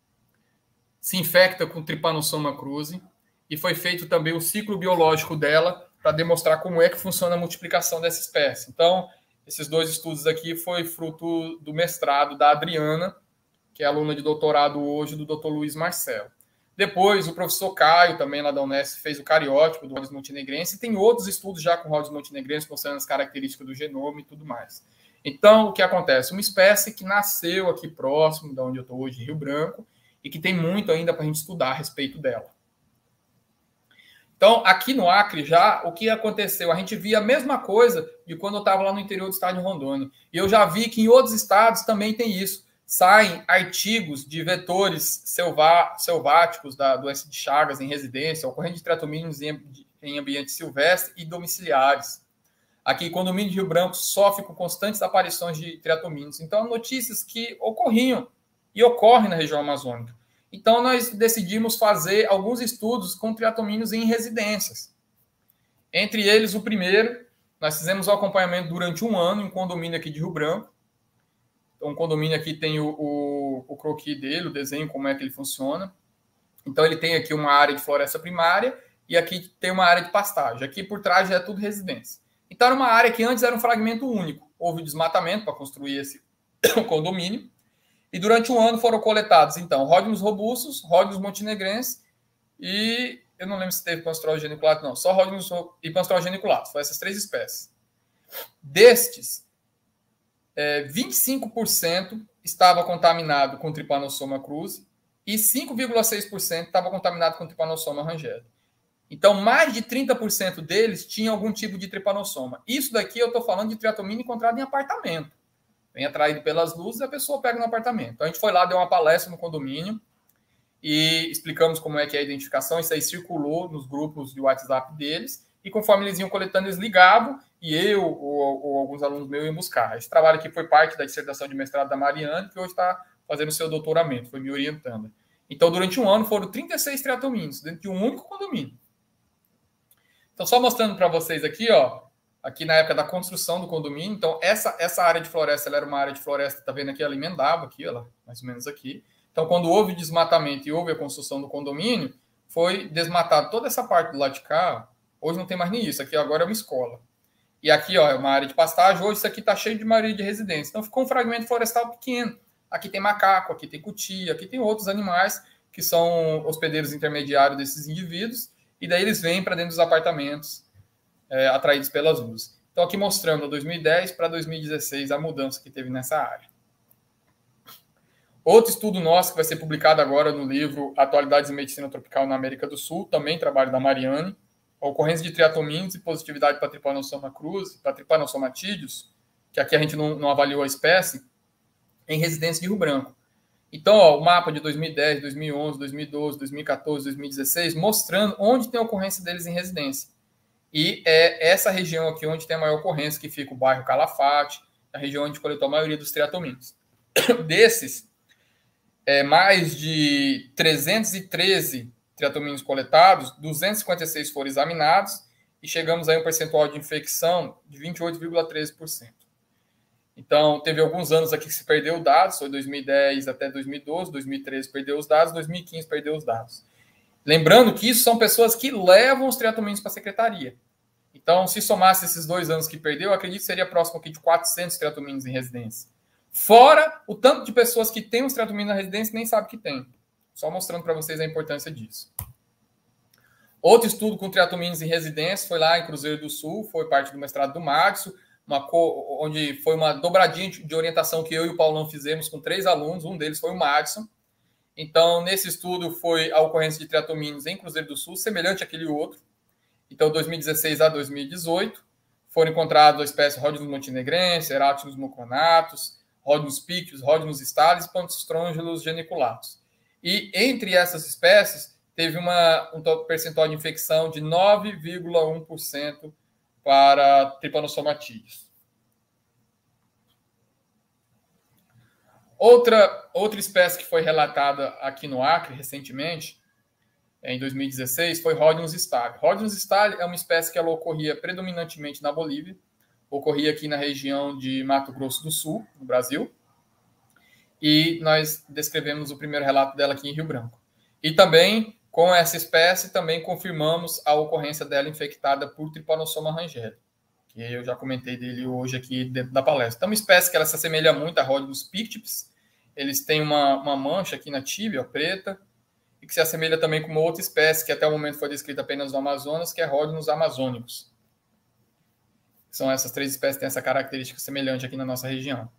se infecta com Trypanosoma cruzi, e foi feito também o ciclo biológico dela para demonstrar como é que funciona a multiplicação dessa espécie. Então, esses dois estudos aqui foi fruto do mestrado da Adriana, que é aluna de doutorado hoje do doutor Luiz Marcelo. Depois, o professor Caio, também lá da Unesp, fez o cariótipo do Rhodinus montenegrense, e tem outros estudos já com Rhodinus montenegrense, mostrando as características do genoma e tudo mais. Então, o que acontece? Uma espécie que nasceu aqui próximo, de onde eu estou hoje, em Rio Branco, e que tem muito ainda para a gente estudar a respeito dela. Então, aqui no Acre, já, o que aconteceu? A gente via a mesma coisa de quando eu estava lá no interior do estado de Rondônia. E eu já vi que em outros estados também tem isso. Saem artigos de vetores selva, selváticos da doença de Chagas em residência, ocorrendo de triatomíneos em, em ambientes silvestres e domiciliares. Aqui, condomínio de Rio Branco sofre com constantes aparições de triatomíneos. Então, notícias que ocorriam e ocorrem na região amazônica. Então, nós decidimos fazer alguns estudos com triatomíneos em residências. Entre eles, o primeiro Nós fizemos o acompanhamento durante um ano em um condomínio aqui de Rio Branco. Então, o condomínio aqui tem o, o, o croquis dele, o desenho, como é que ele funciona. Então, ele tem aqui uma área de floresta primária e aqui tem uma área de pastagem. Aqui por trás já é tudo residência. Então, era uma área que antes era um fragmento único. Houve desmatamento para construir esse condomínio. E durante um ano foram coletados, então, ródinos robustos, ródinos montenegrenses e eu não lembro se teve Panstrol geniculato, não. Só ródinos e Panstrol geniculato. Foram essas três espécies. Destes, é, vinte e cinco por cento estava contaminado com Trypanosoma cruzi e cinco vírgula seis por cento estava contaminado com Trypanosoma rangeri. Então, mais de trinta por cento deles tinham algum tipo de Trypanosoma. Isso daqui eu estou falando de triatomina encontrada em apartamento. Vem atraído pelas luzes e a pessoa pega no apartamento. Então, a gente foi lá, deu uma palestra no condomínio e explicamos como é que é a identificação. Isso aí circulou nos grupos de WhatsApp deles. E conforme eles iam coletando, eles ligavam e eu ou, ou alguns alunos meus iam buscar. Esse trabalho aqui foi parte da dissertação de mestrado da Mariane, que hoje está fazendo o seu doutoramento, foi me orientando. Então, durante um ano, foram trinta e seis triatomínios dentro de um único condomínio. Então, só mostrando para vocês aqui, ó, aqui na época da construção do condomínio. Então, essa, essa área de floresta, ela era uma área de floresta, tá vendo aqui, ela emendava aqui, ela, mais ou menos aqui. Então, quando houve desmatamento e houve a construção do condomínio, foi desmatado toda essa parte do lado de cá. Hoje não tem mais nem isso, aqui agora é uma escola. E aqui, ó, é uma área de pastagem. Hoje isso aqui tá cheio de maioria de residência. Então, ficou um fragmento florestal pequeno. Aqui tem macaco, aqui tem cutia, aqui tem outros animais que são hospedeiros intermediários desses indivíduos. E daí eles vêm para dentro dos apartamentos, é, atraídos pelas luzes. Então, aqui mostrando dois mil e dez para dois mil e dezesseis a mudança que teve nessa área. Outro estudo nosso que vai ser publicado agora no livro Atualidades em Medicina Tropical na América do Sul, também trabalho da Mariane, a ocorrência de triatomínios e positividade para Trypanosoma cruzi, para Trypanosoma tidius, que aqui a gente não, não avaliou a espécie, em residência de Rio Branco. Então, ó, o mapa de dois mil e dez, dois mil e onze, dois mil e doze, dois mil e quatorze, dois mil e dezesseis, mostrando onde tem a ocorrência deles em residência. E é essa região aqui onde tem a maior ocorrência, que fica o bairro Calafate, a região onde coletou a maioria dos triatomínios. Desses, é, mais de trezentos e treze triatomínios coletados, duzentos e cinquenta e seis foram examinados e chegamos a um percentual de infecção de vinte e oito vírgula treze por cento. Então, teve alguns anos aqui que se perdeu dados, foi dois mil e dez até dois mil e doze, dois mil e treze perdeu os dados, dois mil e quinze perdeu os dados. Lembrando que isso são pessoas que levam os triatomínios para a secretaria. Então, se somasse esses dois anos que perdeu, eu acredito que seria próximo aqui de quatrocentos triatomínios em residência. Fora o tanto de pessoas que têm os triatomínios na residência e nem sabem que tem. Só mostrando para vocês a importância disso. Outro estudo com triatomínios em residência foi lá em Cruzeiro do Sul, foi parte do mestrado do Madison, uma co... onde foi uma dobradinha de orientação que eu e o Paulão fizemos com três alunos, um deles foi o Madison. Então, nesse estudo foi a ocorrência de triatomínios em Cruzeiro do Sul, semelhante àquele outro. Então, dois mil e dezesseis a dois mil e dezoito, foram encontradas a espécie Rhodinus montenegrensis, Eratius mucronatus, Rhodinus pictus, Rhodinus stalis e Pantostrongylos geniculatus. E entre essas espécies, teve uma, um percentual de infecção de nove vírgula um por cento para Trypanosoma tidius. Outra, outra espécie que foi relatada aqui no Acre recentemente, em dois mil e dezesseis, foi Rhodinus stali. Rhodinus stali é uma espécie que ela ocorria predominantemente na Bolívia, ocorria aqui na região de Mato Grosso do Sul, no Brasil, e nós descrevemos o primeiro relato dela aqui em Rio Branco. E também, com essa espécie, também confirmamos a ocorrência dela infectada por Trypanosoma rangeri, que eu já comentei dele hoje aqui dentro da palestra. Então, uma espécie que ela se assemelha muito a Rhodinus pictips, eles têm uma, uma mancha aqui na tíbia, preta, e que se assemelha também com uma outra espécie que até o momento foi descrita apenas no Amazonas, que é Rhodinus amazonicus. São essas três espécies que têm essa característica semelhante aqui na nossa região.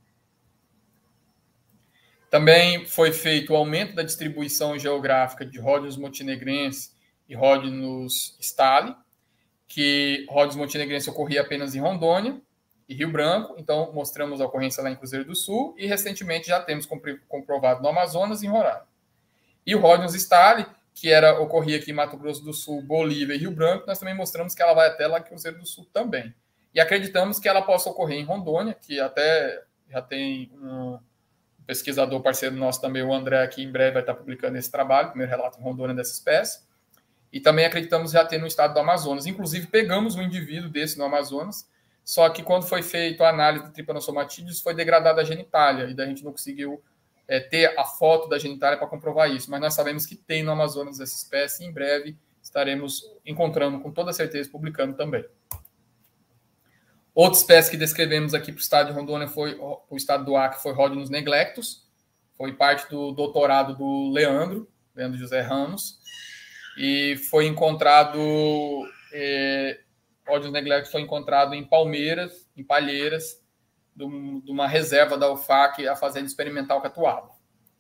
Também foi feito o aumento da distribuição geográfica de Rhodinus montenegrensis e Rhodinus stali, que Rhodinus montenegrensis ocorria apenas em Rondônia e Rio Branco, então mostramos a ocorrência lá em Cruzeiro do Sul, e recentemente já temos comprovado no Amazonas e em Roraima. E o Rhodinus stali, que era, ocorria aqui em Mato Grosso do Sul, Bolívia e Rio Branco, nós também mostramos que ela vai até lá em Cruzeiro do Sul também. E acreditamos que ela possa ocorrer em Rondônia, que até já tem um pesquisador parceiro nosso também, o André, que em breve vai estar publicando esse trabalho, primeiro relato em Rondônia dessa espécie. E também acreditamos já ter no estado do Amazonas. Inclusive, pegamos um indivíduo desse no Amazonas, só que quando foi feita a análise do Trypanosomatidis, foi degradada a genitália, e daí a gente não conseguiu é, ter a foto da genitália para comprovar isso. Mas nós sabemos que tem no Amazonas essa espécie, e em breve estaremos encontrando com toda certeza, publicando também. Outra espécie que descrevemos aqui para o estado de Rondônia, foi o estado do Acre, foi Rhodinus neglectus, foi parte do doutorado do Leandro, Leandro José Ramos, e foi encontrado... É, Rhodinus neglectus foi encontrado em Palmeiras, em Palheiras, de uma reserva da U F A C, a Fazenda Experimental Catuaba.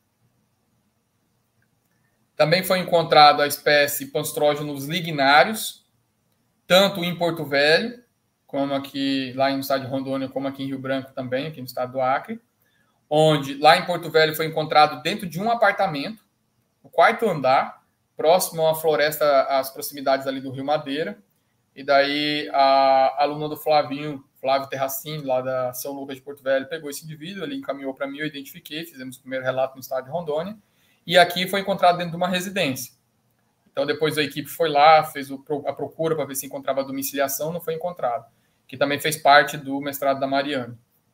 Também foi encontrado a espécie Panstrógenos lignários, tanto em Porto Velho, como aqui, lá no estado de Rondônia, como aqui em Rio Branco também, aqui no estado do Acre, onde lá em Porto Velho foi encontrado dentro de um apartamento, no quarto andar, próximo a uma floresta, às proximidades ali do Rio Madeira. E daí a aluna do Flavinho, Flávio Terracini, lá da São Lucas de Porto Velho, pegou esse indivíduo, ele encaminhou para mim, eu identifiquei, fizemos o primeiro relato no estado de Rondônia, e aqui foi encontrado dentro de uma residência. Então depois a equipe foi lá, fez a procura para ver se encontrava a domiciliação, não foi encontrado, que também fez parte do mestrado da Mariane.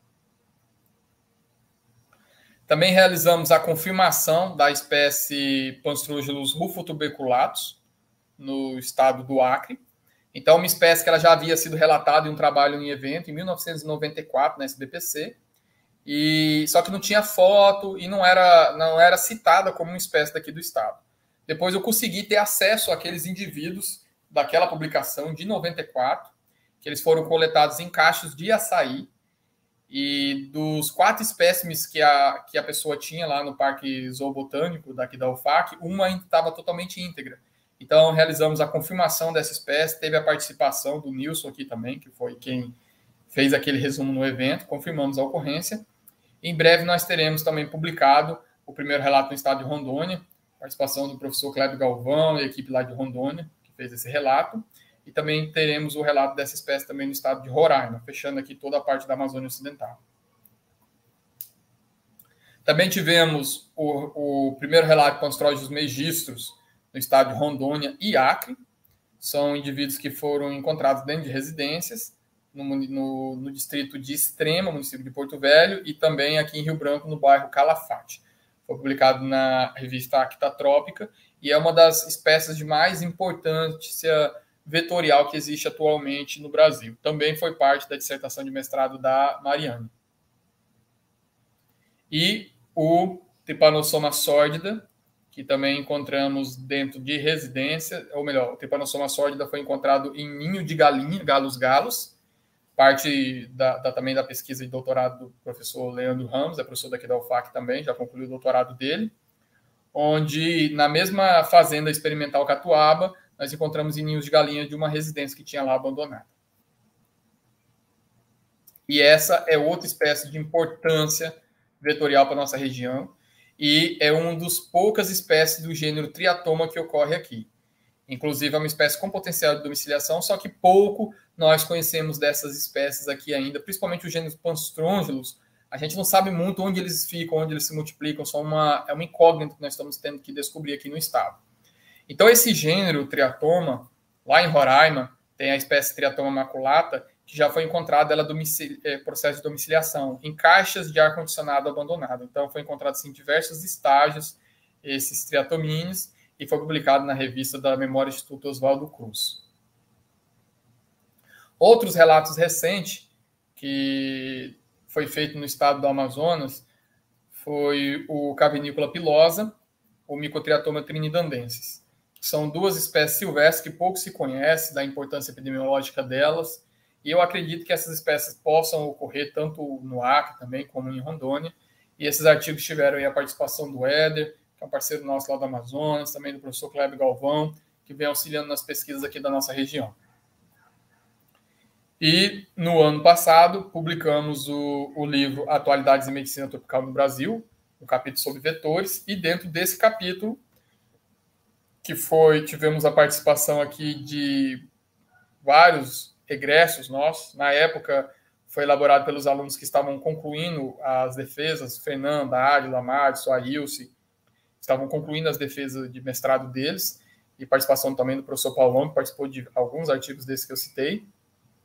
Também realizamos a confirmação da espécie Panstrógenos rufotuberculatus no estado do Acre. Então, uma espécie que ela já havia sido relatada em um trabalho em evento em mil novecentos e noventa e quatro, na S B P C, e, só que não tinha foto e não era, não era citada como uma espécie daqui do estado. Depois eu consegui ter acesso àqueles indivíduos daquela publicação de noventa e quatro, que eles foram coletados em cachos de açaí, e dos quatro espécimes que a, que a pessoa tinha lá no Parque Zoobotânico daqui da U F A C, uma estava totalmente íntegra. Então, realizamos a confirmação dessa espécie, teve a participação do Nilson aqui também, que foi quem fez aquele resumo no evento, confirmamos a ocorrência. Em breve, nós teremos também publicado o primeiro relato no estado de Rondônia, participação do professor Cléber Galvão e a equipe lá de Rondônia, que fez esse relato, e também teremos o relato dessa espécie também no estado de Roraima, fechando aqui toda a parte da Amazônia Ocidental. Também tivemos o, o primeiro relato de Panstrógenos megistros, no estado de Rondônia e Acre. São indivíduos que foram encontrados dentro de residências, no, no, no distrito de Extrema, município de Porto Velho, e também aqui em Rio Branco, no bairro Calafate. Foi publicado na revista Acta Trópica, e é uma das espécies de mais importância vetorial que existe atualmente no Brasil. Também foi parte da dissertação de mestrado da Mariane. E o Trypanosoma sórdida, que também encontramos dentro de residência, ou melhor, o Trypanosoma sórdida foi encontrado em ninho de galinha, galos galos, parte da, da, também da pesquisa de doutorado do professor Leandro Ramos, é professor daqui da U F A C também, já concluiu o doutorado dele, onde na mesma fazenda experimental Catuaba, nós encontramos em ninhos de galinha de uma residência que tinha lá abandonada. E essa é outra espécie de importância vetorial para a nossa região, e é uma das poucas espécies do gênero Triatoma que ocorre aqui. Inclusive, é uma espécie com potencial de domiciliação, só que pouco nós conhecemos dessas espécies aqui ainda, principalmente os gêneros Panstrógenos. A gente não sabe muito onde eles ficam, onde eles se multiplicam, só uma, é uma incógnita que nós estamos tendo que descobrir aqui no estado. Então, esse gênero Triatoma, lá em Roraima, tem a espécie Triatoma maculata, que já foi encontrada ela domicili- é, processo de domiciliação em caixas de ar-condicionado abandonado. Então, foi encontrado assim, em diversos estágios esses triatomíneos e foi publicado na revista da Memória Instituto Oswaldo Cruz. Outros relatos recentes que foi feito no estado do Amazonas foi o Cavernícola pilosa, o Mycotriatoma trinidandensis. São duas espécies silvestres que pouco se conhece da importância epidemiológica delas, e eu acredito que essas espécies possam ocorrer tanto no Acre também como em Rondônia. E esses artigos tiveram aí a participação do Éder, que é um parceiro nosso lá do Amazonas, também do professor Cléber Galvão, que vem auxiliando nas pesquisas aqui da nossa região. E no ano passado publicamos o, o livro Atualidades em Medicina Tropical no Brasil, um capítulo sobre vetores, e dentro desse capítulo, que foi, tivemos a participação aqui de vários egressos nossos. Na época, foi elaborado pelos alunos que estavam concluindo as defesas, Fernanda, Adila, Márcio, Ailce, estavam concluindo as defesas de mestrado deles, e participação também do professor Paulão, que participou de alguns artigos desses que eu citei.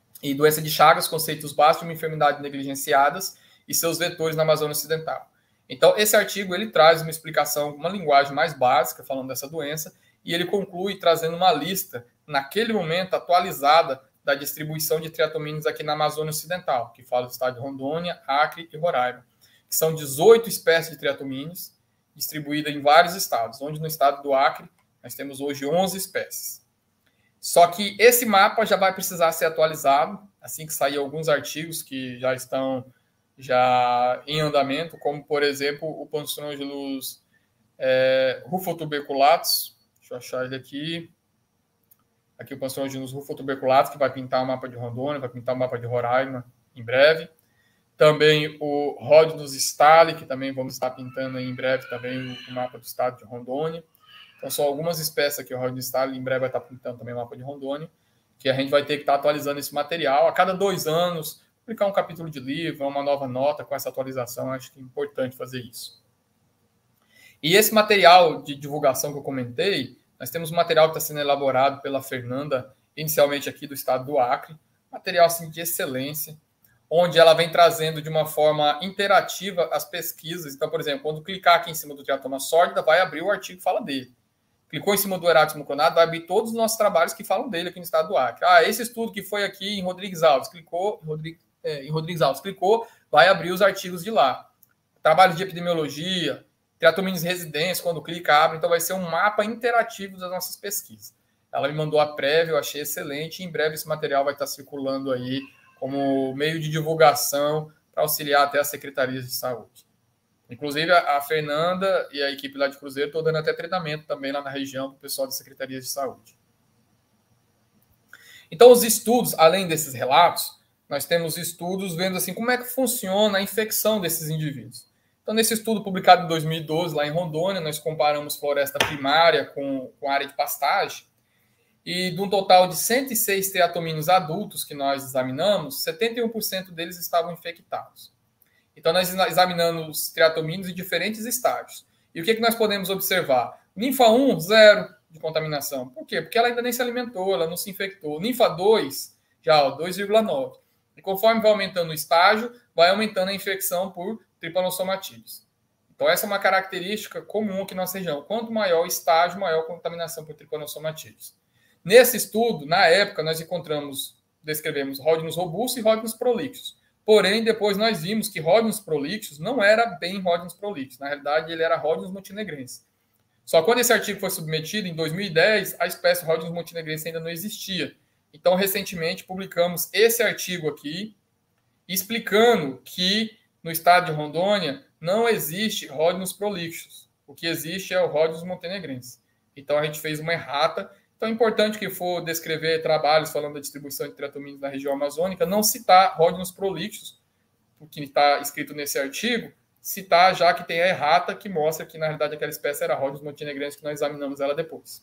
e doença de Chagas, conceitos básicos de uma enfermidade negligenciadas e seus vetores na Amazônia Ocidental. Então, esse artigo ele traz uma explicação, uma linguagem mais básica, falando dessa doença, e ele conclui trazendo uma lista, naquele momento, atualizada da distribuição de triatomíneos aqui na Amazônia Ocidental, que fala do estado de Rondônia, Acre e Roraima, que são dezoito espécies de triatomíneos distribuídas em vários estados, onde no estado do Acre nós temos hoje onze espécies. Só que esse mapa já vai precisar ser atualizado, assim que sair alguns artigos que já estão já em andamento, como, por exemplo, o Panstrongylos é, rufotuberculatus. Deixa eu achar ele aqui. Aqui o Panstrongylos rufotuberculatus, que vai pintar o mapa de Rondônia, vai pintar o mapa de Roraima em breve. Também o Rhodnus stahli, que também vamos estar pintando aí em breve também o mapa do estado de Rondônia. Então, são algumas espécies aqui, o Rhodnus stahli em breve vai estar pintando também o mapa de Rondônia, que a gente vai ter que estar atualizando esse material. A cada dois anos, publicar um capítulo de livro, uma nova nota com essa atualização, acho que é importante fazer isso. E esse material de divulgação que eu comentei, nós temos um material que está sendo elaborado pela Fernanda, inicialmente aqui do estado do Acre, material assim, de excelência, onde ela vem trazendo de uma forma interativa as pesquisas. Então, por exemplo, quando clicar aqui em cima do triatoma sórdida, vai abrir o artigo que fala dele. Clicou em cima do Eratus mucronado, vai abrir todos os nossos trabalhos que falam dele aqui no estado do Acre. Ah, esse estudo que foi aqui em Rodrigues Alves, clicou, Rodrigues, é, em Rodrigues Alves, clicou, vai abrir os artigos de lá. Trabalhos de epidemiologia, triatomíneos residência, quando clica, abre. Então, vai ser um mapa interativo das nossas pesquisas. Ela me mandou a prévia, eu achei excelente. E em breve esse material vai estar circulando aí como meio de divulgação para auxiliar até as secretarias de saúde. Inclusive, a Fernanda e a equipe lá de Cruzeiro estão dando até treinamento também lá na região para o pessoal das secretarias de saúde. Então, os estudos, além desses relatos, nós temos estudos vendo assim como é que funciona a infecção desses indivíduos. Então, nesse estudo publicado em dois mil e doze, lá em Rondônia, nós comparamos floresta primária com, com área de pastagem, e de um total de cento e seis triatomíneos adultos que nós examinamos, setenta e um por cento deles estavam infectados. Então, nós examinamos os triatomíneos em diferentes estágios. E o que, que nós podemos observar? Ninfa um, zero de contaminação. Por quê? Porque ela ainda nem se alimentou, ela não se infectou. Ninfa dois, já dois vírgula nove. E conforme vai aumentando o estágio, vai aumentando a infecção por Trypanosomatidis. Então, essa é uma característica comum aqui na nossa região. Quanto maior o estágio, maior a contaminação por Trypanosomatidis. Nesse estudo, na época, nós encontramos, descrevemos Rhodnus robustus e Rhodnus prolixus. Porém, depois nós vimos que Rhodnus prolixus não era bem Rhodnus prolixus. Na realidade, ele era Rhodnus montenegrense. Só quando esse artigo foi submetido, em dois mil e dez, a espécie Rhodnus montenegrense ainda não existia. Então, recentemente, publicamos esse artigo aqui, explicando que no estado de Rondônia não existe Rhodnus prolixus. O que existe é o Rhodnus montenegrense. Então, a gente fez uma errata. Então, é importante que for descrever trabalhos falando da distribuição de triatomíneos na região amazônica, não citar Rhodnus prolixus, o que está escrito nesse artigo, citar já que tem a errata que mostra que, na realidade, aquela espécie era Rhodnus montenegrense, que nós examinamos ela depois.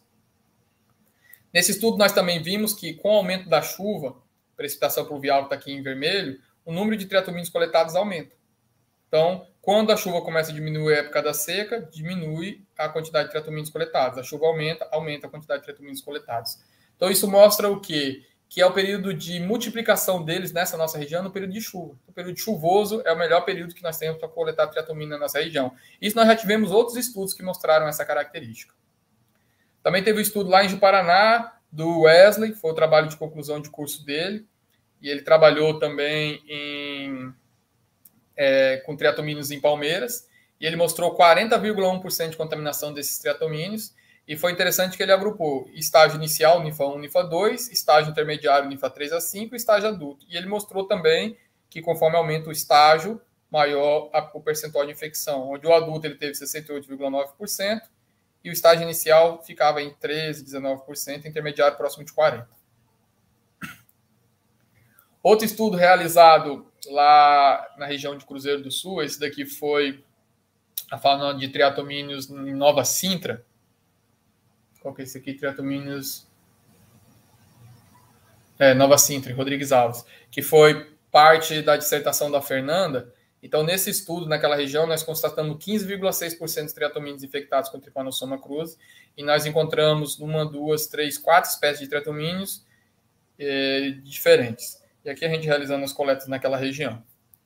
Nesse estudo, nós também vimos que, com o aumento da chuva, precipitação pluvial que está aqui em vermelho, o número de triatomíneos coletados aumenta. Então, quando a chuva começa a diminuir a época da seca, diminui a quantidade de triatomíneos coletados. A chuva aumenta, aumenta a quantidade de triatomíneos coletados. Então, isso mostra o quê? Que é o período de multiplicação deles nessa nossa região no período de chuva. O período chuvoso é o melhor período que nós temos para coletar triatomina na nossa região. Isso nós já tivemos outros estudos que mostraram essa característica. Também teve um estudo lá em Ji-Paraná, do Wesley, foi o trabalho de conclusão de curso dele, e ele trabalhou também em... É, com triatomíneos em palmeiras, e ele mostrou quarenta vírgula um por cento de contaminação desses triatomíneos, e foi interessante que ele agrupou estágio inicial, Ninfa um, Ninfa dois, estágio intermediário, Ninfa três a cinco, e estágio adulto. E ele mostrou também que conforme aumenta o estágio, maior a, o percentual de infecção, onde o adulto ele teve sessenta e oito vírgula nove por cento, e o estágio inicial ficava em treze, dezenove por cento, intermediário próximo de quarenta por cento. Outro estudo realizado lá na região de Cruzeiro do Sul, esse daqui foi a fauna de triatomíneos em Nova Sintra. Qual que é esse aqui? Triatomíneos... É, Nova Sintra, em Rodrigues Alves, que foi parte da dissertação da Fernanda. Então, nesse estudo, naquela região, nós constatamos quinze vírgula seis por cento de triatomíneos infectados com Trypanosoma cruzi, e nós encontramos uma, duas, três, quatro espécies de triatomíneos eh, diferentes. E aqui a gente realizando as coletas naquela região.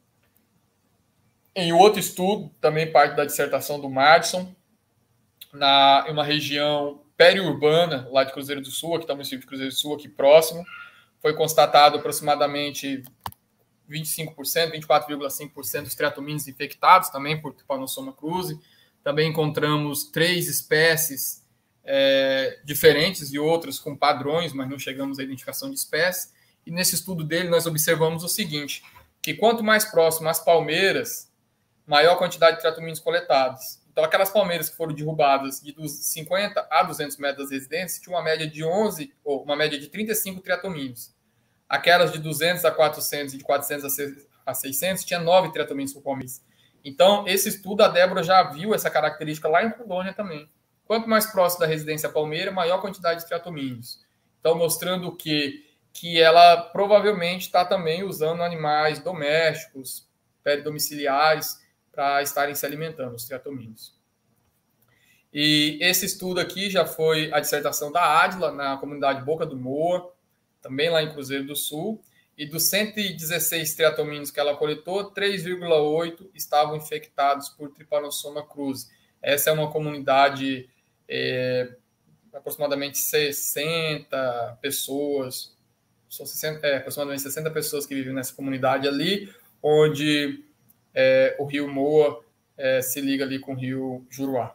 Em outro estudo, também parte da dissertação do Madison, na, em uma região periurbana, lá de Cruzeiro do Sul, aqui está o município de Cruzeiro do Sul, aqui próximo, foi constatado aproximadamente vinte e cinco por cento, vinte e quatro vírgula cinco por cento dos triatomíneos infectados, também por Trypanosoma cruzi. Também encontramos três espécies é, diferentes e outras com padrões, mas não chegamos à identificação de espécies. E nesse estudo dele, nós observamos o seguinte, que quanto mais próximo às palmeiras, maior a quantidade de triatomíneos coletados. Então, aquelas palmeiras que foram derrubadas de cinquenta a duzentos metros das residências tinham uma média de onze, ou uma média de trinta e cinco triatomíneos. Aquelas de duzentos a quatrocentos e de quatrocentos a seiscentos tinha nove triatomíneos por palmeira. Então, esse estudo, a Débora já viu essa característica lá em Rondônia também. Quanto mais próximo da residência palmeira, maior a quantidade de triatomíneos. Então, mostrando que, que ela provavelmente está também usando animais domésticos, peridomiciliares, para estarem se alimentando, os triatomíneos. E esse estudo aqui já foi a dissertação da Adila, na comunidade Boca do Moa, também lá em Cruzeiro do Sul, e dos cento e dezesseis triatomíneos que ela coletou, três vírgula oito estavam infectados por Trypanosoma cruzi. Essa é uma comunidade, é, aproximadamente sessenta pessoas, são sessenta, é, aproximadamente sessenta pessoas que vivem nessa comunidade ali, onde é, o rio Moa é, se liga ali com o rio Juruá.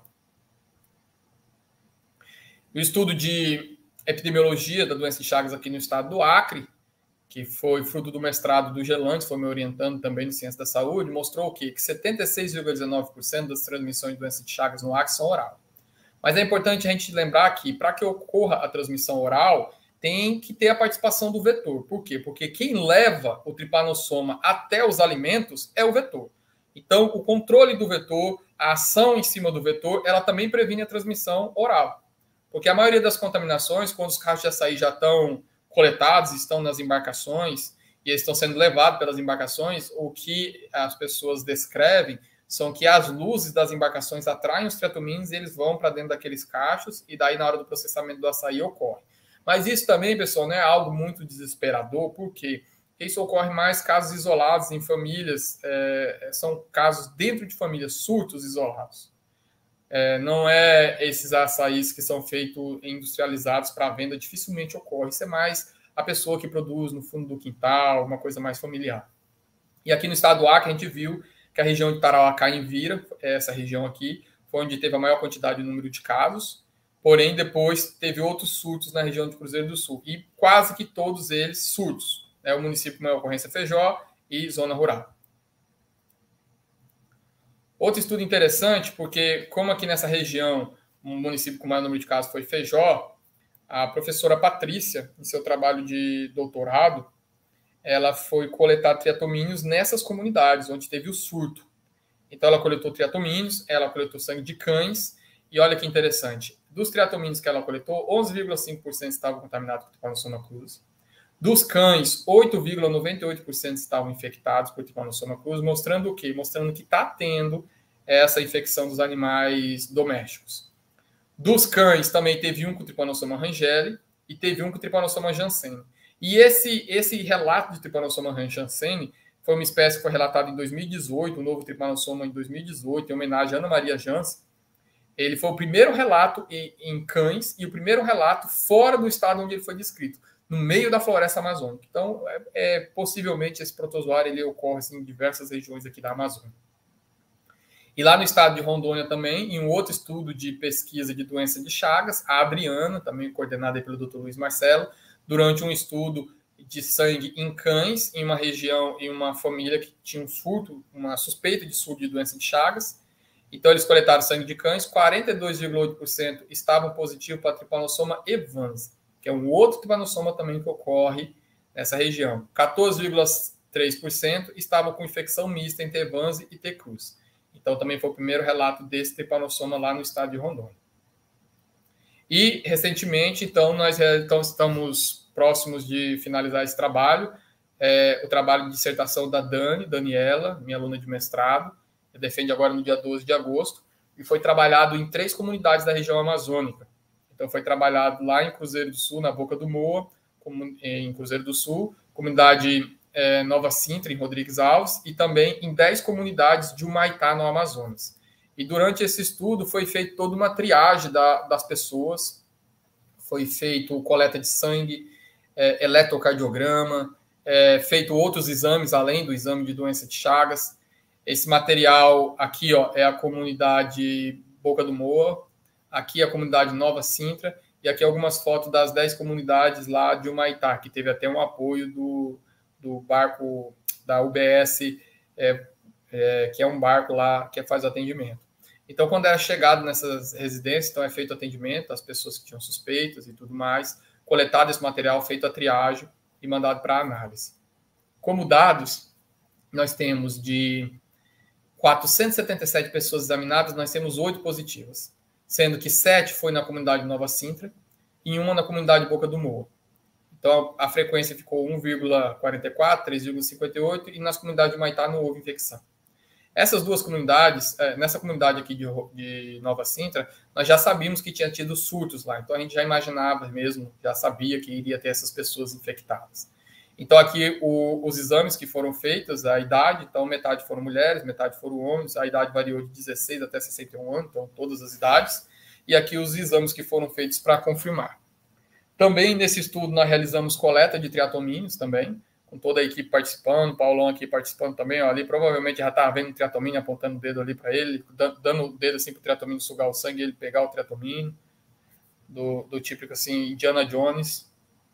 O estudo de epidemiologia da doença de Chagas aqui no estado do Acre, que foi fruto do mestrado do Gelantes, foi me orientando também no Ciência da Saúde, mostrou o quê? Que setenta e seis vírgula dezenove por cento das transmissões de doença de Chagas no Acre são oral. Mas é importante a gente lembrar que, para que ocorra a transmissão oral, tem que ter a participação do vetor. Por quê? Porque quem leva o tripanossoma até os alimentos é o vetor. Então, o controle do vetor, a ação em cima do vetor, ela também previne a transmissão oral. Porque a maioria das contaminações, quando os carros de açaí já estão coletados, estão nas embarcações, e eles estão sendo levados pelas embarcações, o que as pessoas descrevem são que as luzes das embarcações atraem os triatomíneos e eles vão para dentro daqueles cachos, e daí na hora do processamento do açaí ocorre. Mas isso também, pessoal, não é algo muito desesperador, porque isso ocorre mais casos isolados em famílias, é, são casos dentro de famílias, surtos isolados. É, não é esses açaís que são feitos industrializados para venda, dificilmente ocorre. Isso é mais a pessoa que produz no fundo do quintal, uma coisa mais familiar. E aqui no estado do Acre, a gente viu que a região de Tarauacá-Envira, essa região aqui, foi onde teve a maior quantidade de número de casos, porém depois teve outros surtos na região de Cruzeiro do Sul, e quase que todos eles surtos. É o município com maior ocorrência Feijó e zona rural. Outro estudo interessante, porque como aqui nessa região, um município com maior número de casos foi Feijó, a professora Patrícia, em seu trabalho de doutorado, ela foi coletar triatomíneos nessas comunidades, onde teve o surto. Então, ela coletou triatomíneos, ela coletou sangue de cães, e olha que interessante, dos triatomíneos que ela coletou, onze vírgula cinco por cento estavam contaminados por Trypanosoma cruzi. Dos cães, oito vírgula noventa e oito por cento estavam infectados por Trypanosoma cruzi, mostrando o quê? Mostrando que está tendo essa infecção dos animais domésticos. Dos cães, também teve um com Trypanosoma rangeli e teve um com Trypanosoma jansseni. E esse, esse relato de Trypanosoma jansseni foi uma espécie que foi relatada em dois mil e dezoito, o novo Trypanosoma em dois mil e dezoito, em homenagem a Ana Maria Jansen. Ele foi o primeiro relato em, em cães e o primeiro relato fora do estado onde ele foi descrito, no meio da floresta amazônica. Então, é, é, possivelmente, esse protozoário ele ocorre assim, em diversas regiões aqui da Amazônia. E lá no estado de Rondônia também, em um outro estudo de pesquisa de doença de Chagas, a Adriana, também coordenada pelo doutor Luiz Marcelo, durante um estudo de sangue em cães, em uma região, em uma família que tinha um surto, uma suspeita de surto de doença de Chagas. Então, eles coletaram sangue de cães, quarenta e dois vírgula oito por cento estavam positivos para Trypanosoma evans, que é um outro Trypanosoma também que ocorre nessa região. quatorze vírgula três por cento estavam com infecção mista entre evans e T. cruz. Então, também foi o primeiro relato desse Trypanosoma lá no estado de Rondônia. E, recentemente, então, nós então, estamos próximos de finalizar esse trabalho, é, o trabalho de dissertação da Dani, Daniela, minha aluna de mestrado, que defende agora no dia doze de agosto, e foi trabalhado em três comunidades da região amazônica. Então, foi trabalhado lá em Cruzeiro do Sul, na Boca do Moa, em Cruzeiro do Sul, comunidade é, Nova Sintra, em Rodrigues Alves, e também em dez comunidades de Humaitá, no Amazonas. E durante esse estudo foi feita toda uma triagem da, das pessoas, foi feito coleta de sangue, é, eletrocardiograma, é, feito outros exames, além do exame de doença de Chagas. Esse material aqui, ó, é a comunidade Boca do Moa, aqui a comunidade Nova Sintra, e aqui algumas fotos das dez comunidades lá de Humaitá, que teve até um apoio do, do barco da U B S, é, é, que é um barco lá que faz atendimento. Então, quando é chegado nessas residências, então é feito atendimento às pessoas que tinham suspeitas e tudo mais, coletado esse material, feito a triagem e mandado para análise. Como dados, nós temos de quatrocentas e setenta e sete pessoas examinadas, nós temos oito positivas, sendo que sete foi na comunidade Nova Sintra e uma na comunidade Boca do Moa. Então, a frequência ficou um vírgula quarenta e quatro, três vírgula cinquenta e oito, e nas comunidades de Humaitá não houve infecção. Essas duas comunidades, nessa comunidade aqui de, de Nova Sintra, nós já sabíamos que tinha tido surtos lá, então a gente já imaginava mesmo, já sabia que iria ter essas pessoas infectadas. Então, aqui, o, os exames que foram feitos, a idade, então, metade foram mulheres, metade foram homens, a idade variou de dezesseis até sessenta e um anos, então, todas as idades, e aqui os exames que foram feitos para confirmar. Também, nesse estudo, nós realizamos coleta de triatomínios também, com toda a equipe participando, o Paulão aqui participando também, ó, ali provavelmente já estava vendo o triatomínio, apontando o dedo ali para ele, dando o dedo assim para o triatomínio sugar o sangue e ele pegar o triatomínio, do, do típico assim, Indiana Jones.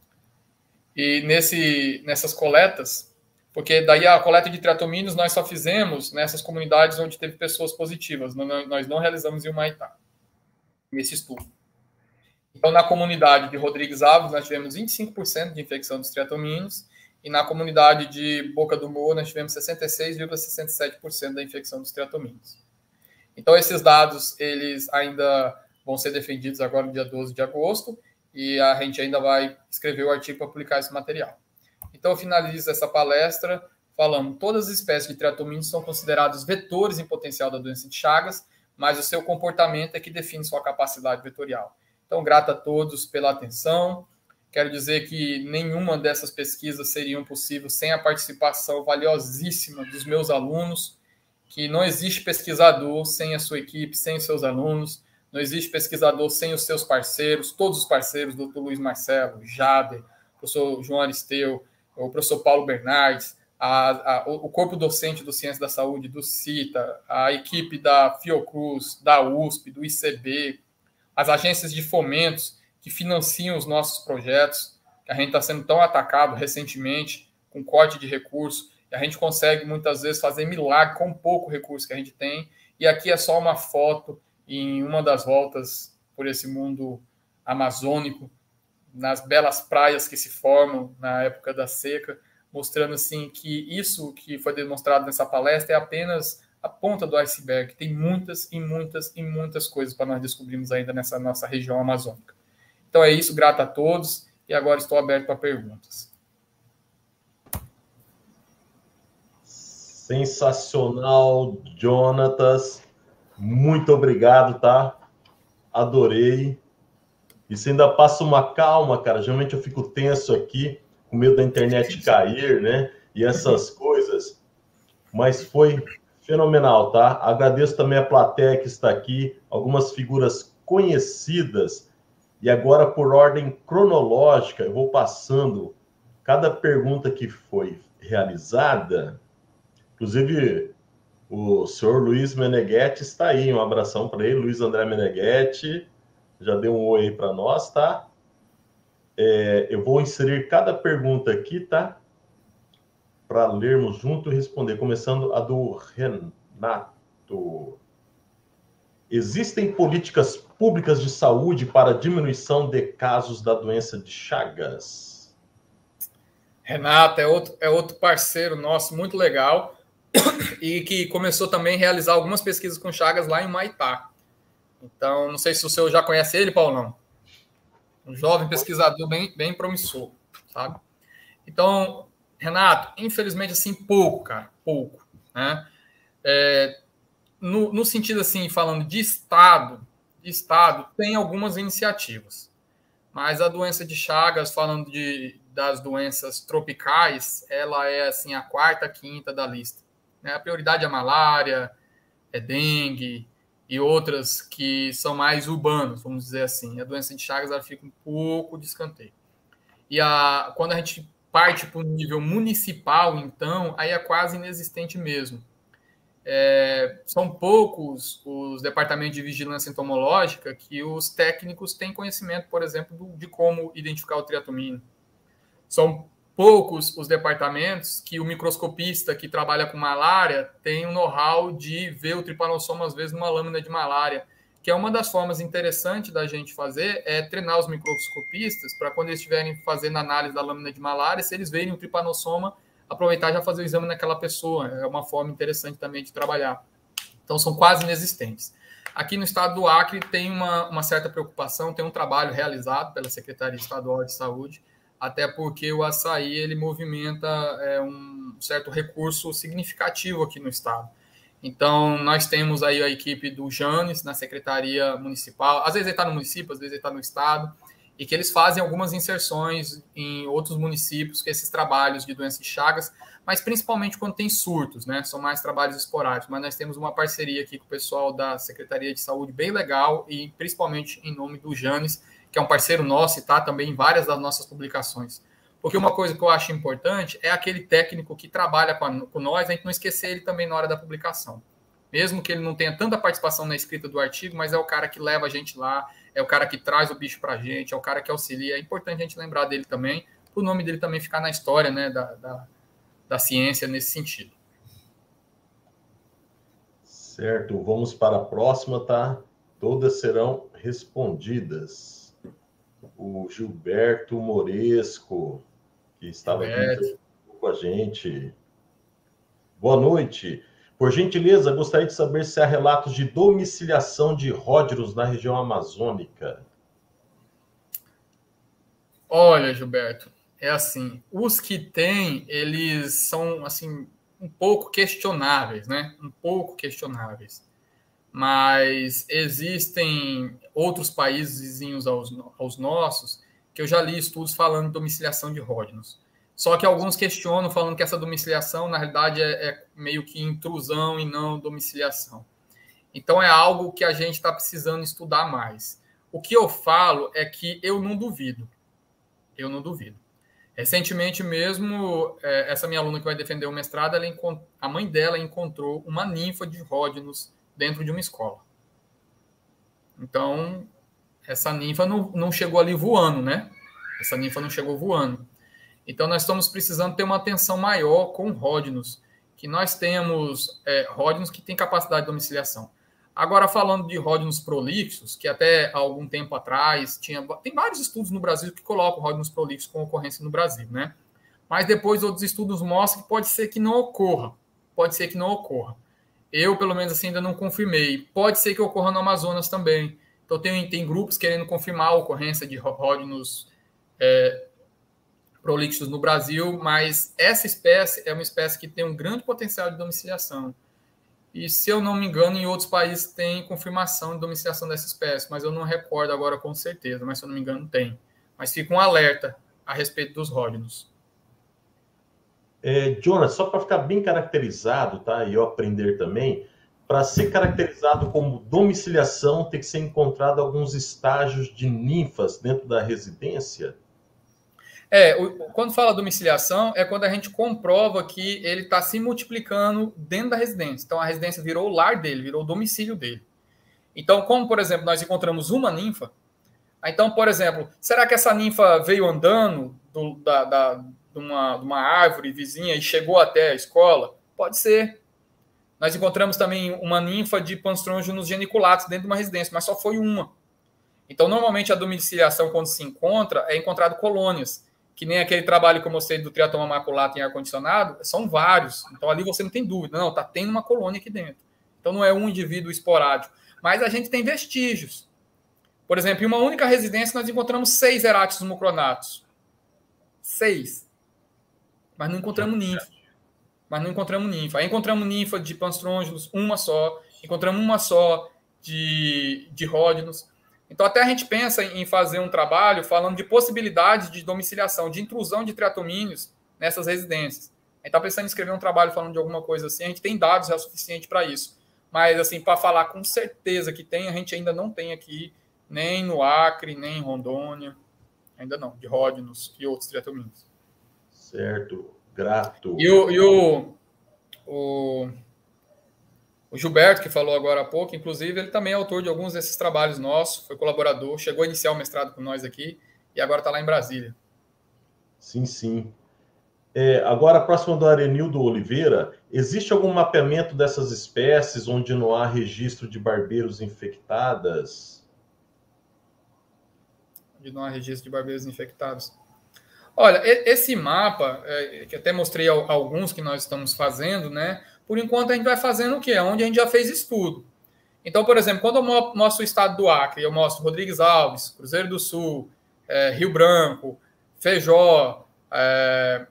E nesse, nessas coletas, porque daí a coleta de triatomínios nós só fizemos nessas comunidades onde teve pessoas positivas, nós não realizamos em Humaitá, nesse estudo. Então, na comunidade de Rodrigues Alves, nós tivemos vinte e cinco por cento de infecção dos triatomínios, e na comunidade de Boca do Moa, nós tivemos sessenta e seis vírgula sessenta e sete por cento da infecção dos triatomínios. Então, esses dados, eles ainda vão ser defendidos agora no dia doze de agosto, e a gente ainda vai escrever o artigo para publicar esse material. Então, eu finalizo essa palestra falando que todas as espécies de triatomíneos são considerados vetores em potencial da doença de Chagas, mas o seu comportamento é que define sua capacidade vetorial. Então, grato a todos pela atenção. Quero dizer que nenhuma dessas pesquisas seriam possíveis sem a participação valiosíssima dos meus alunos, que não existe pesquisador sem a sua equipe, sem os seus alunos, não existe pesquisador sem os seus parceiros, todos os parceiros, doutor Luiz Marcelo, Jader, professor João Aristeu, o professor Paulo Bernardes, a, a, o corpo docente do Ciência da Saúde, do CITA, a equipe da Fiocruz, da U S P, do I C B, as agências de fomentos que financiam os nossos projetos, que a gente está sendo tão atacado recentemente, com corte de recursos, e a gente consegue muitas vezes fazer milagre com pouco recurso que a gente tem, e aqui é só uma foto em uma das voltas por esse mundo amazônico, nas belas praias que se formam na época da seca, mostrando assim que isso que foi demonstrado nessa palestra é apenas a ponta do iceberg. Tem muitas e muitas e muitas coisas para nós descobrirmos ainda nessa nossa região amazônica. Então é isso, grato a todos, e agora estou aberto para perguntas. Sensacional, Jonatas. Muito obrigado, tá? Adorei. E você ainda passa uma calma, cara. Geralmente eu fico tenso aqui, com medo da internet cair, né? E essas coisas. Mas foi fenomenal, tá? Agradeço também a plateia que está aqui, algumas figuras conhecidas. E agora, por ordem cronológica, eu vou passando cada pergunta que foi realizada. Inclusive, o senhor Luiz Meneghetti está aí. Um abração para ele. Luiz André Meneghetti já deu um oi aí para nós, tá? É, eu vou inserir cada pergunta aqui, tá? Para lermos junto e responder. Começando a do Renato. Existem políticas públicas de saúde para diminuição de casos da doença de Chagas? Renato é outro, é outro parceiro nosso, muito legal, e que começou também a realizar algumas pesquisas com Chagas lá em Humaitá. Então, não sei se o senhor já conhece ele, Paulão. Um jovem pesquisador bem, bem promissor, sabe? Então, Renato, infelizmente, assim, pouco, cara, pouco, né? É, no, no sentido, assim, falando de Estado, de Estado, tem algumas iniciativas. Mas a doença de Chagas, falando de, das doenças tropicais, ela é assim a quarta, quinta da lista. A prioridade é a malária, é dengue e outras que são mais urbanas, vamos dizer assim. A doença de Chagas ela fica um pouco de escanteio. E a, quando a gente parte para o nível municipal, então, aí é quase inexistente mesmo. É, são poucos os departamentos de vigilância entomológica que os técnicos têm conhecimento, por exemplo, do, de como identificar o triatomino. São poucos os departamentos que o microscopista que trabalha com malária tem o know-how de ver o tripanossoma, às vezes, numa lâmina de malária, que é uma das formas interessantes da gente fazer, é treinar os microscopistas para quando eles estiverem fazendo análise da lâmina de malária, se eles verem o tripanossoma, aproveitar e já fazer o exame naquela pessoa. É uma forma interessante também de trabalhar. Então, são quase inexistentes. Aqui no estado do Acre tem uma, uma certa preocupação, tem um trabalho realizado pela Secretaria Estadual de Saúde, até porque o açaí ele movimenta é, um certo recurso significativo aqui no estado. Então, nós temos aí a equipe do Janes na Secretaria Municipal, às vezes ele está no município, às vezes ele está no estado, e que eles fazem algumas inserções em outros municípios, que esses trabalhos de doença de Chagas, mas principalmente quando tem surtos, né? São mais trabalhos esporádicos, mas nós temos uma parceria aqui com o pessoal da Secretaria de Saúde bem legal, e principalmente em nome do Janes, que é um parceiro nosso e está também em várias das nossas publicações. Porque uma coisa que eu acho importante é aquele técnico que trabalha com, a, com nós, a gente não esquecer ele também na hora da publicação. Mesmo que ele não tenha tanta participação na escrita do artigo, mas é o cara que leva a gente lá, é o cara que traz o bicho para a gente, é o cara que auxilia. É importante a gente lembrar dele também, para o nome dele também ficar na história, né, da, da, da ciência nesse sentido. Certo, vamos para a próxima, tá? Todas serão respondidas. O Gilberto Moresco, que estava Gilberto. aqui com a gente. Boa noite. Por gentileza, gostaria de saber se há relatos de domiciliação de róderos na região amazônica. Olha, Gilberto, é assim, os que tem, eles são assim um pouco questionáveis, né? Um pouco questionáveis. Mas existem outros países vizinhos aos, aos nossos que eu já li estudos falando de domiciliação de ródinos. Só que alguns questionam, falando que essa domiciliação, na realidade, é, é meio que intrusão e não domiciliação. Então, é algo que a gente está precisando estudar mais. O que eu falo é que eu não duvido. Eu não duvido. Recentemente mesmo, essa minha aluna que vai defender o mestrado, ela encont... a mãe dela encontrou uma ninfa de ródinos dentro de uma escola. Então, essa ninfa não, não chegou ali voando, né? Essa ninfa não chegou voando. Então, nós estamos precisando ter uma atenção maior com ródinos, que nós temos é, ródinos que têm capacidade de domiciliação. Agora, falando de ródinos prolixos, que até há algum tempo atrás, tinha, tem vários estudos no Brasil que colocam ródinos prolixos com ocorrência no Brasil, né? Mas depois outros estudos mostram que pode ser que não ocorra. Pode ser que não ocorra. Eu, pelo menos assim, ainda não confirmei. Pode ser que ocorra no Amazonas também. Então, tem, tem grupos querendo confirmar a ocorrência de ródinos é, prolixos no Brasil, mas essa espécie é uma espécie que tem um grande potencial de domiciliação. E, se eu não me engano, em outros países tem confirmação de domiciliação dessa espécie, mas eu não recordo agora com certeza, mas se eu não me engano tem. Mas fica um alerta a respeito dos ródinos. É, Jonas, só para ficar bem caracterizado, tá? E eu aprender também, para ser caracterizado como domiciliação, tem que ser encontrado alguns estágios de ninfas dentro da residência? É, quando fala domiciliação, é quando a gente comprova que ele está se multiplicando dentro da residência. Então, a residência virou o lar dele, virou o domicílio dele. Então, como, por exemplo, nós encontramos uma ninfa, então, por exemplo, será que essa ninfa veio andando do, da, da, de, uma, de uma árvore vizinha e chegou até a escola? Pode ser. Nós encontramos também uma ninfa de Panstrongium geniculatus dentro de uma residência, mas só foi uma. Então, normalmente, a domiciliação, quando se encontra, é encontrado colônias, que nem aquele trabalho que eu mostrei do triatoma maculato em ar-condicionado, são vários. Então, ali você não tem dúvida. Não, está tendo uma colônia aqui dentro. Então, não é um indivíduo esporádico. Mas a gente tem vestígios. Por exemplo, em uma única residência, nós encontramos seis Eratius mucronatus. Seis. Mas não encontramos ninfa. Mas não encontramos ninfa. Aí encontramos ninfa de Panstrongium, uma só. Encontramos uma só de, de ródinos. Então, até a gente pensa em fazer um trabalho falando de possibilidades de domiciliação, de intrusão de triatomíneos nessas residências. A gente está pensando em escrever um trabalho falando de alguma coisa assim, a gente tem dados já suficientes para isso. Mas, assim, para falar com certeza que tem, a gente ainda não tem aqui, nem no Acre, nem em Rondônia, ainda não, de Ródinos e outros triatomíneos. Certo, grato. E o, e o, o, o Gilberto, que falou agora há pouco, inclusive, ele também é autor de alguns desses trabalhos nossos, foi colaborador, chegou a iniciar o mestrado com nós aqui e agora está lá em Brasília. Sim, sim. É, agora, a próxima do Arenildo Oliveira, existe algum mapeamento dessas espécies onde não há registro de barbeiros infectadas? Onde não há registro de barbeiros infectados. Olha, esse mapa, é, que até mostrei alguns que nós estamos fazendo, né? Por enquanto a gente vai fazendo o quê? Onde a gente já fez estudo. Então, por exemplo, quando eu mostro o estado do Acre, eu mostro Rodrigues Alves, Cruzeiro do Sul, é, Rio Branco, Feijó, é,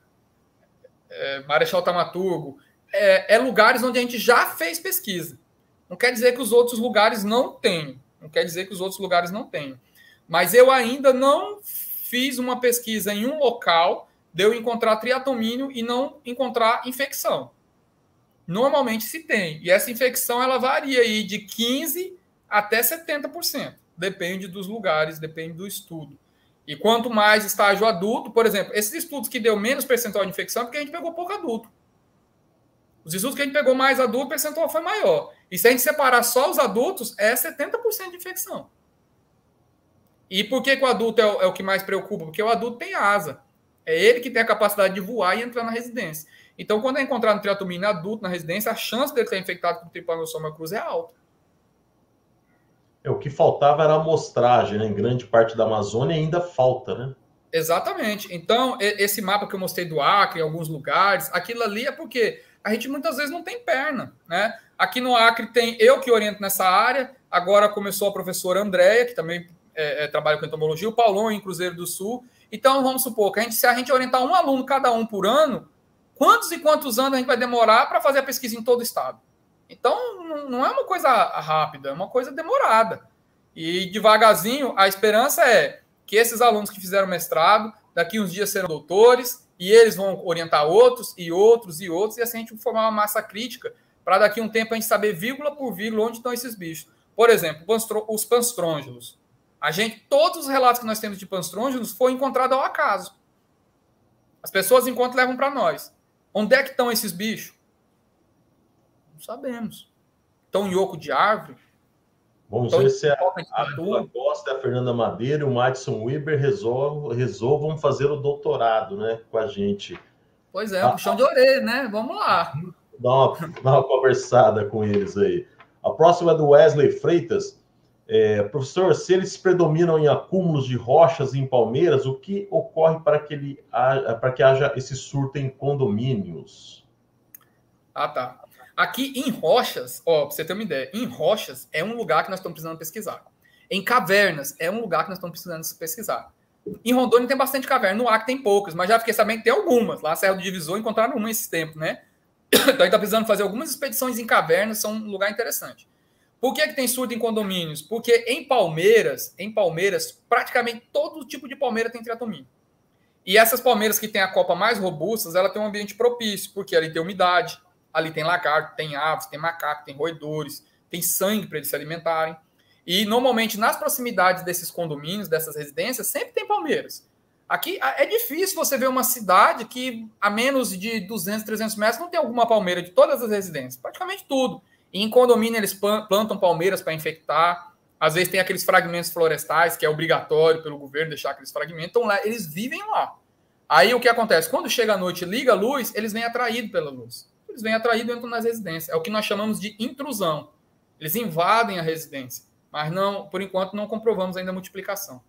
é, Marechal Tamaturgo, é, é lugares onde a gente já fez pesquisa. Não quer dizer que os outros lugares não tenham. Não quer dizer que os outros lugares não tenham. Mas eu ainda não fiz uma pesquisa em um local de eu encontrar triatomínio e não encontrar infecção. Normalmente se tem. E essa infecção ela varia aí de quinze por cento até setenta por cento. Depende dos lugares, depende do estudo. E quanto mais estágio adulto, por exemplo, esses estudos que deu menos percentual de infecção é porque a gente pegou pouco adulto. Os estudos que a gente pegou mais adulto, o percentual foi maior. E se a gente separar só os adultos, é setenta por cento de infecção. E por que, que o adulto é o, é o que mais preocupa? Porque o adulto tem asa. É ele que tem a capacidade de voar e entrar na residência. Então, quando é encontrado um triatomínio adulto na residência, a chance dele estar infectado com Trypanosoma cruzi é alta. É, o que faltava era a amostragem, né? Em grande parte da Amazônia ainda falta, né? Exatamente. Então, esse mapa que eu mostrei do Acre, em alguns lugares, aquilo ali é porque a gente muitas vezes não tem perna, né? Aqui no Acre tem eu que oriento nessa área, agora começou a professora Andréia, que também é, é, trabalha com entomologia, o Paulão em Cruzeiro do Sul. Então, vamos supor que a gente, se a gente orientar um aluno cada um por ano, quantos e quantos anos a gente vai demorar para fazer a pesquisa em todo o estado? Então, não é uma coisa rápida, é uma coisa demorada. E devagarzinho, a esperança é que esses alunos que fizeram mestrado, daqui uns dias serão doutores, e eles vão orientar outros, e outros, e outros, e assim a gente formar uma massa crítica, para daqui a um tempo a gente saber, vírgula por vírgula, onde estão esses bichos. Por exemplo, os panstrôngilos. A gente, todos os relatos que nós temos de panstrôngilos foi encontrado ao acaso. As pessoas encontram e levam para nós. Onde é que estão esses bichos? Não sabemos. Estão em oco de árvore? Vamos ver se a Ángela Costa, a Fernanda Madeira e o Madison Weber resolvam, resolvam fazer o doutorado, né, com a gente. Pois é, um puxão de orelha, né? Vamos lá. Dá uma, dá uma conversada com eles aí. A próxima é do Wesley Freitas. É, professor, se eles predominam em acúmulos de rochas em palmeiras, o que ocorre para que, ele, para que haja esse surto em condomínios? Ah, tá. Aqui em rochas, ó, para você ter uma ideia, em rochas é um lugar que nós estamos precisando pesquisar. Em cavernas é um lugar que nós estamos precisando pesquisar. Em Rondônia tem bastante caverna, no Acre tem poucas, mas já fiquei sabendo que tem algumas. Lá na Serra do Divisor encontraram uma esses tempos, né? Então a gente está precisando fazer algumas expedições em cavernas, são um lugar interessante. Por que, que tem surto em condomínios? Porque em palmeiras, em palmeiras, praticamente todo tipo de palmeira tem triatomínio. E essas palmeiras que têm a copa mais robustas, ela tem um ambiente propício, porque ali tem umidade, ali tem lagarto, tem aves, tem macaco, tem roedores, tem sangue para eles se alimentarem. E, normalmente, nas proximidades desses condomínios, dessas residências, sempre tem palmeiras. Aqui é difícil você ver uma cidade que, a menos de duzentos, trezentos metros, não tem alguma palmeira de todas as residências. Praticamente tudo. E em condomínio, eles plantam palmeiras para infectar. Às vezes tem aqueles fragmentos florestais, que é obrigatório pelo governo deixar aqueles fragmentos. Então, lá, eles vivem lá. Aí, o que acontece? Quando chega a noite e liga a luz, eles vêm atraídos pela luz. Eles vêm atraídos e entram nas residências. É o que nós chamamos de intrusão. Eles invadem a residência. Mas, não, por enquanto, não comprovamos ainda a multiplicação.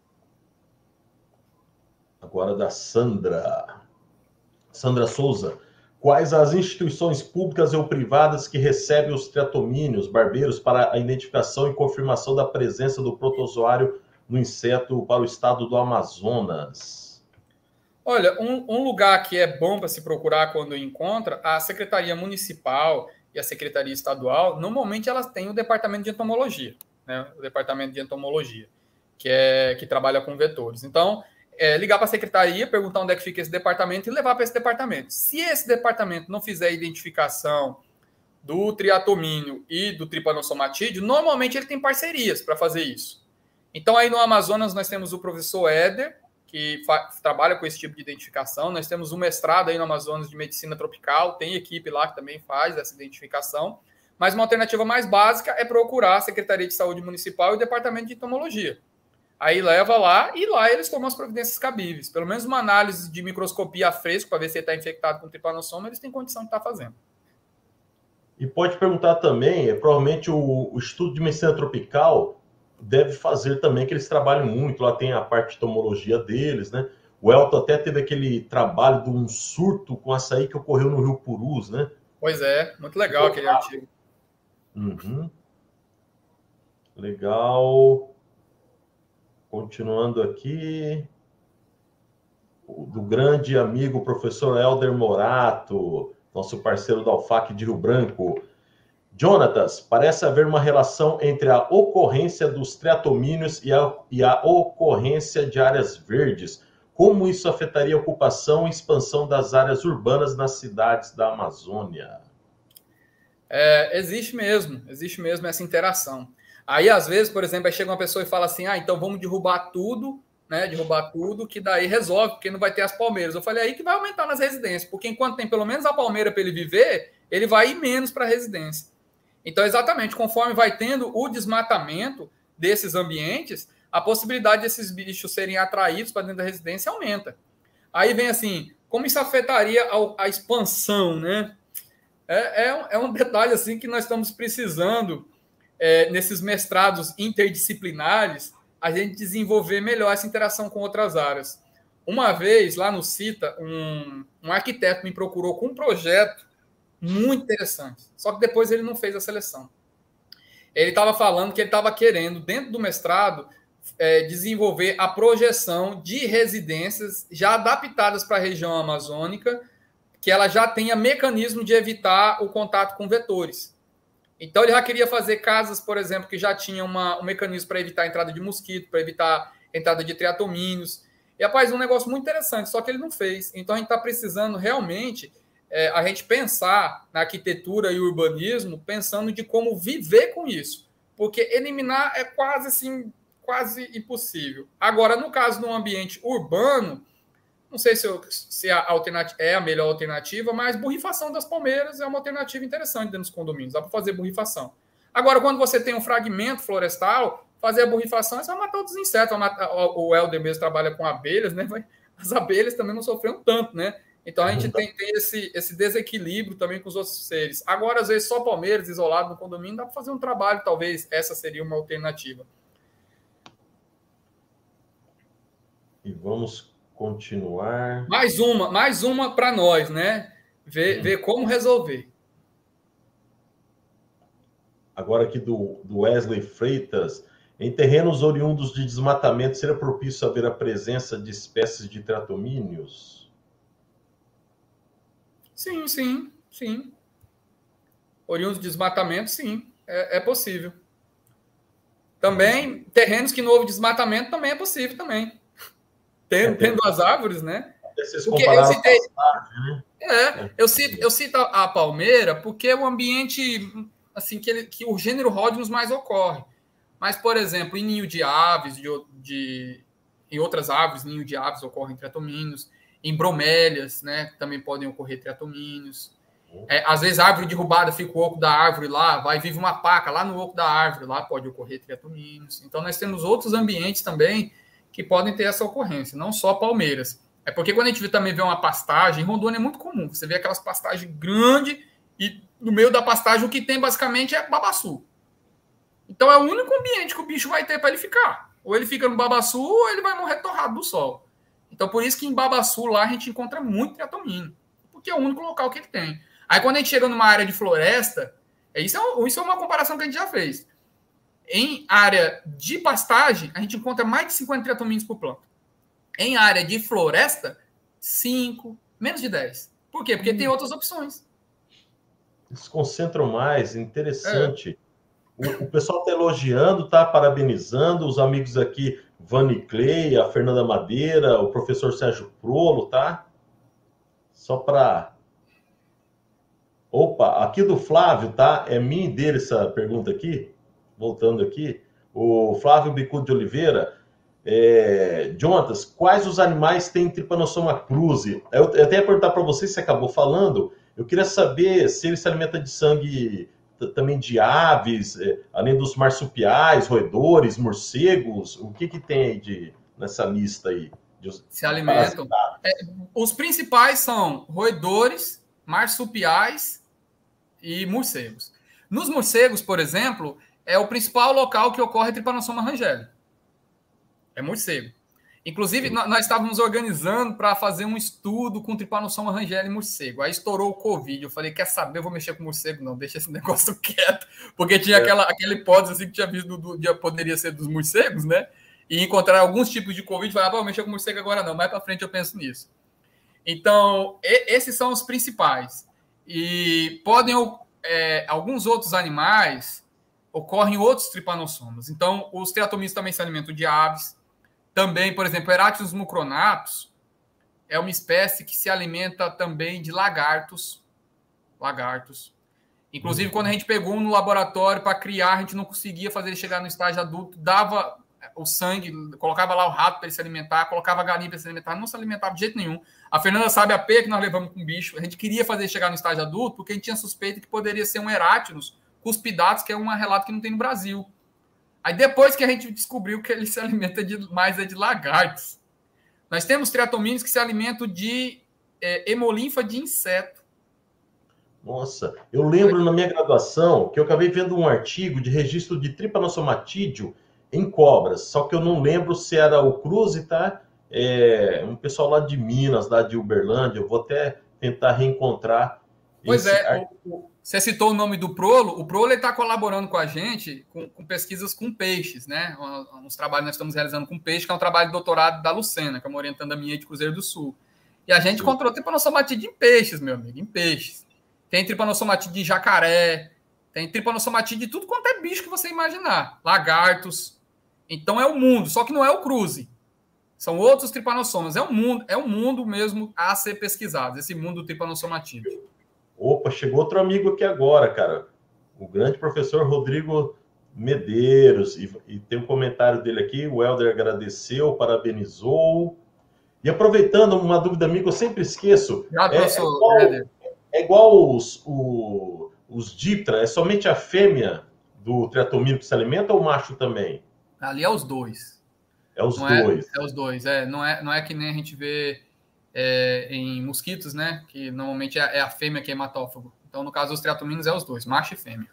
Agora da Sandra. Sandra Souza. Quais as instituições públicas ou privadas que recebem os triatomíneos barbeiros para a identificação e confirmação da presença do protozoário no inseto para o estado do Amazonas? Olha, um, um lugar que é bom para se procurar quando encontra, a Secretaria Municipal e a Secretaria Estadual, normalmente elas têm o departamento de entomologia. né, o departamento de entomologia, que, é, que trabalha com vetores. Então, é, ligar para a secretaria, perguntar onde é que fica esse departamento e levar para esse departamento. Se esse departamento não fizer a identificação do triatomínio e do tripanosomatídeo, normalmente ele tem parcerias para fazer isso. Então, aí no Amazonas, nós temos o professor Éder, que trabalha com esse tipo de identificação. Nós temos um mestrado aí no Amazonas de Medicina Tropical, tem equipe lá que também faz essa identificação. Mas uma alternativa mais básica é procurar a Secretaria de Saúde Municipal e o Departamento de Entomologia. Aí leva lá e lá eles tomam as providências cabíveis. Pelo menos uma análise de microscopia a fresco para ver se ele está infectado com tripanossoma, eles têm condição de estar fazendo. E pode perguntar também, é, provavelmente o, o estudo de medicina tropical deve fazer também, que eles trabalham muito, lá tem a parte de entomologia deles, né? O Elton até teve aquele trabalho de um surto com açaí que ocorreu no Rio Purus, né? Pois é, muito legal aquele artigo. Uhum. Legal. Continuando aqui, do grande amigo professor Helder Morato, nosso parceiro da U F A C de Rio Branco. Jonatas, parece haver uma relação entre a ocorrência dos triatomíneos e a, e a ocorrência de áreas verdes. Como isso afetaria a ocupação e expansão das áreas urbanas nas cidades da Amazônia? É, existe mesmo, existe mesmo essa interação. Aí, às vezes, por exemplo, aí chega uma pessoa e fala assim, ah, então vamos derrubar tudo, né, derrubar tudo, que daí resolve, porque não vai ter as palmeiras. Eu falei, aí que vai aumentar nas residências, porque enquanto tem pelo menos a palmeira para ele viver, ele vai ir menos para a residência. Então, exatamente, conforme vai tendo o desmatamento desses ambientes, a possibilidade desses bichos serem atraídos para dentro da residência aumenta. Aí vem assim, como isso afetaria a, a expansão, né? É, é, é um detalhe assim que nós estamos precisando, é, nesses mestrados interdisciplinares, a gente desenvolver melhor essa interação com outras áreas. Uma vez, lá no CITA, um, um arquiteto me procurou com um projeto muito interessante, só que depois ele não fez a seleção. Ele estava falando que ele estava querendo, dentro do mestrado, é, desenvolver a projeção de residências já adaptadas para a região amazônica, que ela já tenha mecanismo de evitar o contato com vetores. Então, ele já queria fazer casas, por exemplo, que já tinham uma, um mecanismo para evitar a entrada de mosquito, para evitar a entrada de triatomíneos. E, rapaz, um negócio muito interessante, só que ele não fez. Então, a gente está precisando realmente é, a gente pensar na arquitetura e urbanismo, pensando de como viver com isso. Porque eliminar é quase, assim, quase impossível. Agora, no caso de um ambiente urbano, não sei se, eu, se a alternativa é a melhor alternativa, mas borrifação das palmeiras é uma alternativa interessante dentro dos condomínios. Dá para fazer borrifação. Agora, quando você tem um fragmento florestal, fazer a borrifação, você vai matar outros insetos. Vai matar, o Helder mesmo trabalha com abelhas, né? As abelhas também não sofreram tanto, né? Então, a gente tem, tem esse, esse desequilíbrio também com os outros seres. Agora, às vezes, só palmeiras isolado no condomínio, dá para fazer um trabalho, talvez essa seria uma alternativa. E vamos continuar. Mais uma, mais uma para nós, né? Ver, hum. ver como resolver. Agora aqui do, do Wesley Freitas. Em terrenos oriundos de desmatamento, seria propício haver a presença de espécies de triatomíneos? Sim, sim, sim. Oriundos de desmatamento, sim. É, é possível. Também, terrenos que não houve desmatamento, também é possível também. Tendo, é, tendo as árvores, né? Porque eu citei, passagem, né? É, eu cito, eu cito a palmeira porque é um ambiente assim, que, ele, que o gênero Rhodinus mais ocorre. Mas, por exemplo, em ninho de aves, de, de, em outras árvores, ninho de aves ocorrem triatomíneos. Em bromélias, né, também podem ocorrer triatomíneos. É, às vezes, a árvore derrubada, fica o oco da árvore lá, vai vive uma paca lá no oco da árvore, lá pode ocorrer triatomíneos. Então, nós temos outros ambientes também que podem ter essa ocorrência, não só palmeiras. É porque quando a gente também vê uma pastagem, em Rondônia é muito comum, você vê aquelas pastagens grandes e no meio da pastagem o que tem basicamente é babaçu. Então, é o único ambiente que o bicho vai ter para ele ficar. Ou ele fica no babaçu ou ele vai morrer torrado do sol. Então, por isso que em Babaçu, lá, a gente encontra muito triatomíneo, porque é o único local que ele tem. Aí, quando a gente chega numa área de floresta, isso é, isso é uma comparação que a gente já fez. Em área de pastagem, a gente encontra mais de cinquenta triatomíneos por planta. Em área de floresta, cinco, menos de dez. Por quê? Porque hum. tem outras opções. Eles concentram mais, interessante. O, o pessoal está elogiando, tá parabenizando, os amigos aqui, Vani Clay, a Fernanda Madeira, o professor Sérgio Prolo, tá? Só para... Opa, aqui do Flávio, tá? É minha e dele essa pergunta aqui. Voltando aqui. O Flávio Bicudo de Oliveira. É... Jonatas, quais os animais têm Trypanosoma cruzi? Eu, eu até ia perguntar para você, se acabou falando. Eu queria saber se ele se alimenta de sangue também de aves, além dos marsupiais, roedores, morcegos. O que, que tem aí de, nessa lista aí? De se alimentam. É, os principais são roedores, marsupiais e morcegos. Nos morcegos, por exemplo, é o principal local que ocorre Trypanosoma rangeli. É morcego. Inclusive, nós, nós estávamos organizando para fazer um estudo com Trypanosoma rangeli e morcego. Aí estourou o Covid. Eu falei, quer saber, eu vou mexer com morcego? Não, deixa esse negócio quieto. Porque tinha é. aquela, aquela hipótese assim, que tinha visto do, do, poderia ser dos morcegos, né? E encontrar alguns tipos de Covid. Falar, vou mexer com morcego agora não. Mais para frente eu penso nisso. Então, e, esses são os principais. E podem, é, alguns outros animais, ocorrem outros tripanossomas. Então, os triatominos também se alimentam de aves. Também, por exemplo, Eractinus mucronatus é uma espécie que se alimenta também de lagartos. Lagartos. Inclusive, uhum. quando a gente pegou um no laboratório para criar, a gente não conseguia fazer ele chegar no estágio adulto, dava o sangue, colocava lá o rato para ele se alimentar, colocava a galinha para se alimentar, não se alimentava de jeito nenhum. A Fernanda sabe a P que nós levamos com o bicho. A gente queria fazer ele chegar no estágio adulto porque a gente tinha suspeita que poderia ser um Eractinus cuspidatus, que é um relato que não tem no Brasil. Aí depois que a gente descobriu que ele se alimenta de, mais é de lagartos. Nós temos triatomíneos que se alimentam de é, hemolinfa de inseto. Nossa, eu lembro na minha graduação que eu acabei vendo um artigo de registro de Trypanosomatídeo em cobras, só que eu não lembro se era o cruzi, tá? É, um pessoal lá de Minas, lá de Uberlândia, eu vou até tentar reencontrar. Pois é, o, você citou o nome do Prolo. O Prolo está colaborando com a gente com, com pesquisas com peixes, né? Uns trabalhos que nós estamos realizando com peixe, que é um trabalho de doutorado da Lucena, que é uma orientanda minha de Cruzeiro do Sul. E a gente Sim. encontrou Trypanosomatide em peixes, meu amigo, em peixes. Tem Trypanosomatide de jacaré, tem Trypanosomatide de tudo quanto é bicho que você imaginar. Lagartos. Então é o mundo, só que não é o cruzi. São outros tripanossomas. É um mundo, é um mundo mesmo a ser pesquisado, esse mundo do Trypanosomatide. Opa, chegou outro amigo aqui agora, cara. O grande professor Rodrigo Medeiros. E, e tem um comentário dele aqui. O Helder agradeceu, parabenizou. E aproveitando uma dúvida minha que eu sempre esqueço. Já, é, é, igual, é igual os, o, os Diptra, é somente a fêmea do triatomino que se alimenta ou o macho também? Ali é os dois. É os não dois. É, é os dois, é. Não é, não é que nem a gente vê é, em mosquitos, né? Que normalmente é, é a fêmea que é hematófago. Então, no caso dos triatominos, é os dois, macho e fêmea.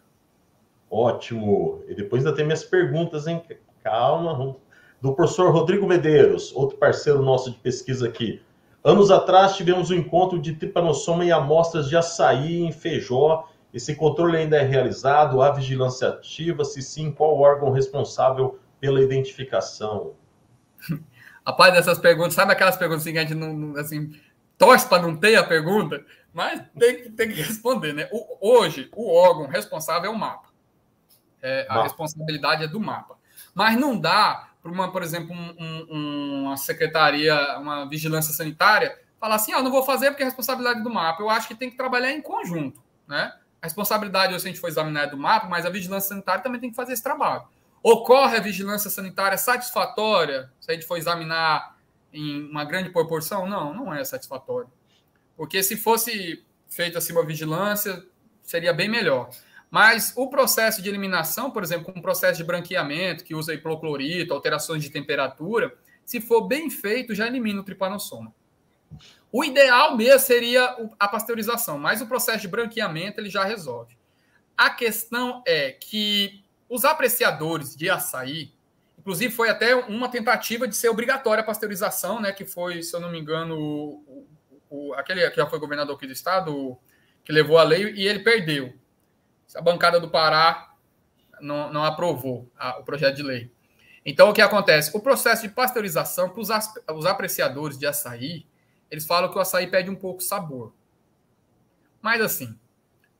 Ótimo. E depois ainda tem minhas perguntas, hein? Calma. Do professor Rodrigo Medeiros, outro parceiro nosso de pesquisa aqui. Anos atrás tivemos um encontro de Trypanosoma em amostras de açaí em Feijó. Esse controle ainda é realizado? Há vigilância ativa? Se sim, qual o órgão responsável pela identificação? Rapaz, dessas perguntas, sabe aquelas perguntas assim, que a gente não, assim, torce para não ter a pergunta? Mas tem, tem que responder, né? O, hoje, o órgão responsável é o mapa. É, a responsabilidade é do mapa. Mas não dá para, uma, por exemplo, um, um, uma secretaria, uma vigilância sanitária, falar assim, ah, não vou fazer porque é responsabilidade do mapa. Eu acho que tem que trabalhar em conjunto, né? A responsabilidade, se a gente for examinar, é do mapa, mas a vigilância sanitária também tem que fazer esse trabalho. Ocorre a vigilância sanitária satisfatória, se a gente for examinar em uma grande proporção? Não, não é satisfatório. Porque se fosse feita assim uma vigilância, seria bem melhor. Mas o processo de eliminação, por exemplo, com um processo de branqueamento, que usa hipoclorito, alterações de temperatura, se for bem feito, já elimina o tripanossoma. O ideal mesmo seria a pasteurização, mas o processo de branqueamento ele já resolve. A questão é que os apreciadores de açaí, inclusive foi até uma tentativa de ser obrigatória a pasteurização, né, que foi, se eu não me engano, o, o, aquele que já foi governador aqui do estado, que levou a lei e ele perdeu. A bancada do Pará não, não aprovou a, o projeto de lei. Então, o que acontece? O processo de pasteurização, para os, os apreciadores de açaí, eles falam que o açaí perde um pouco o sabor. Mas, assim,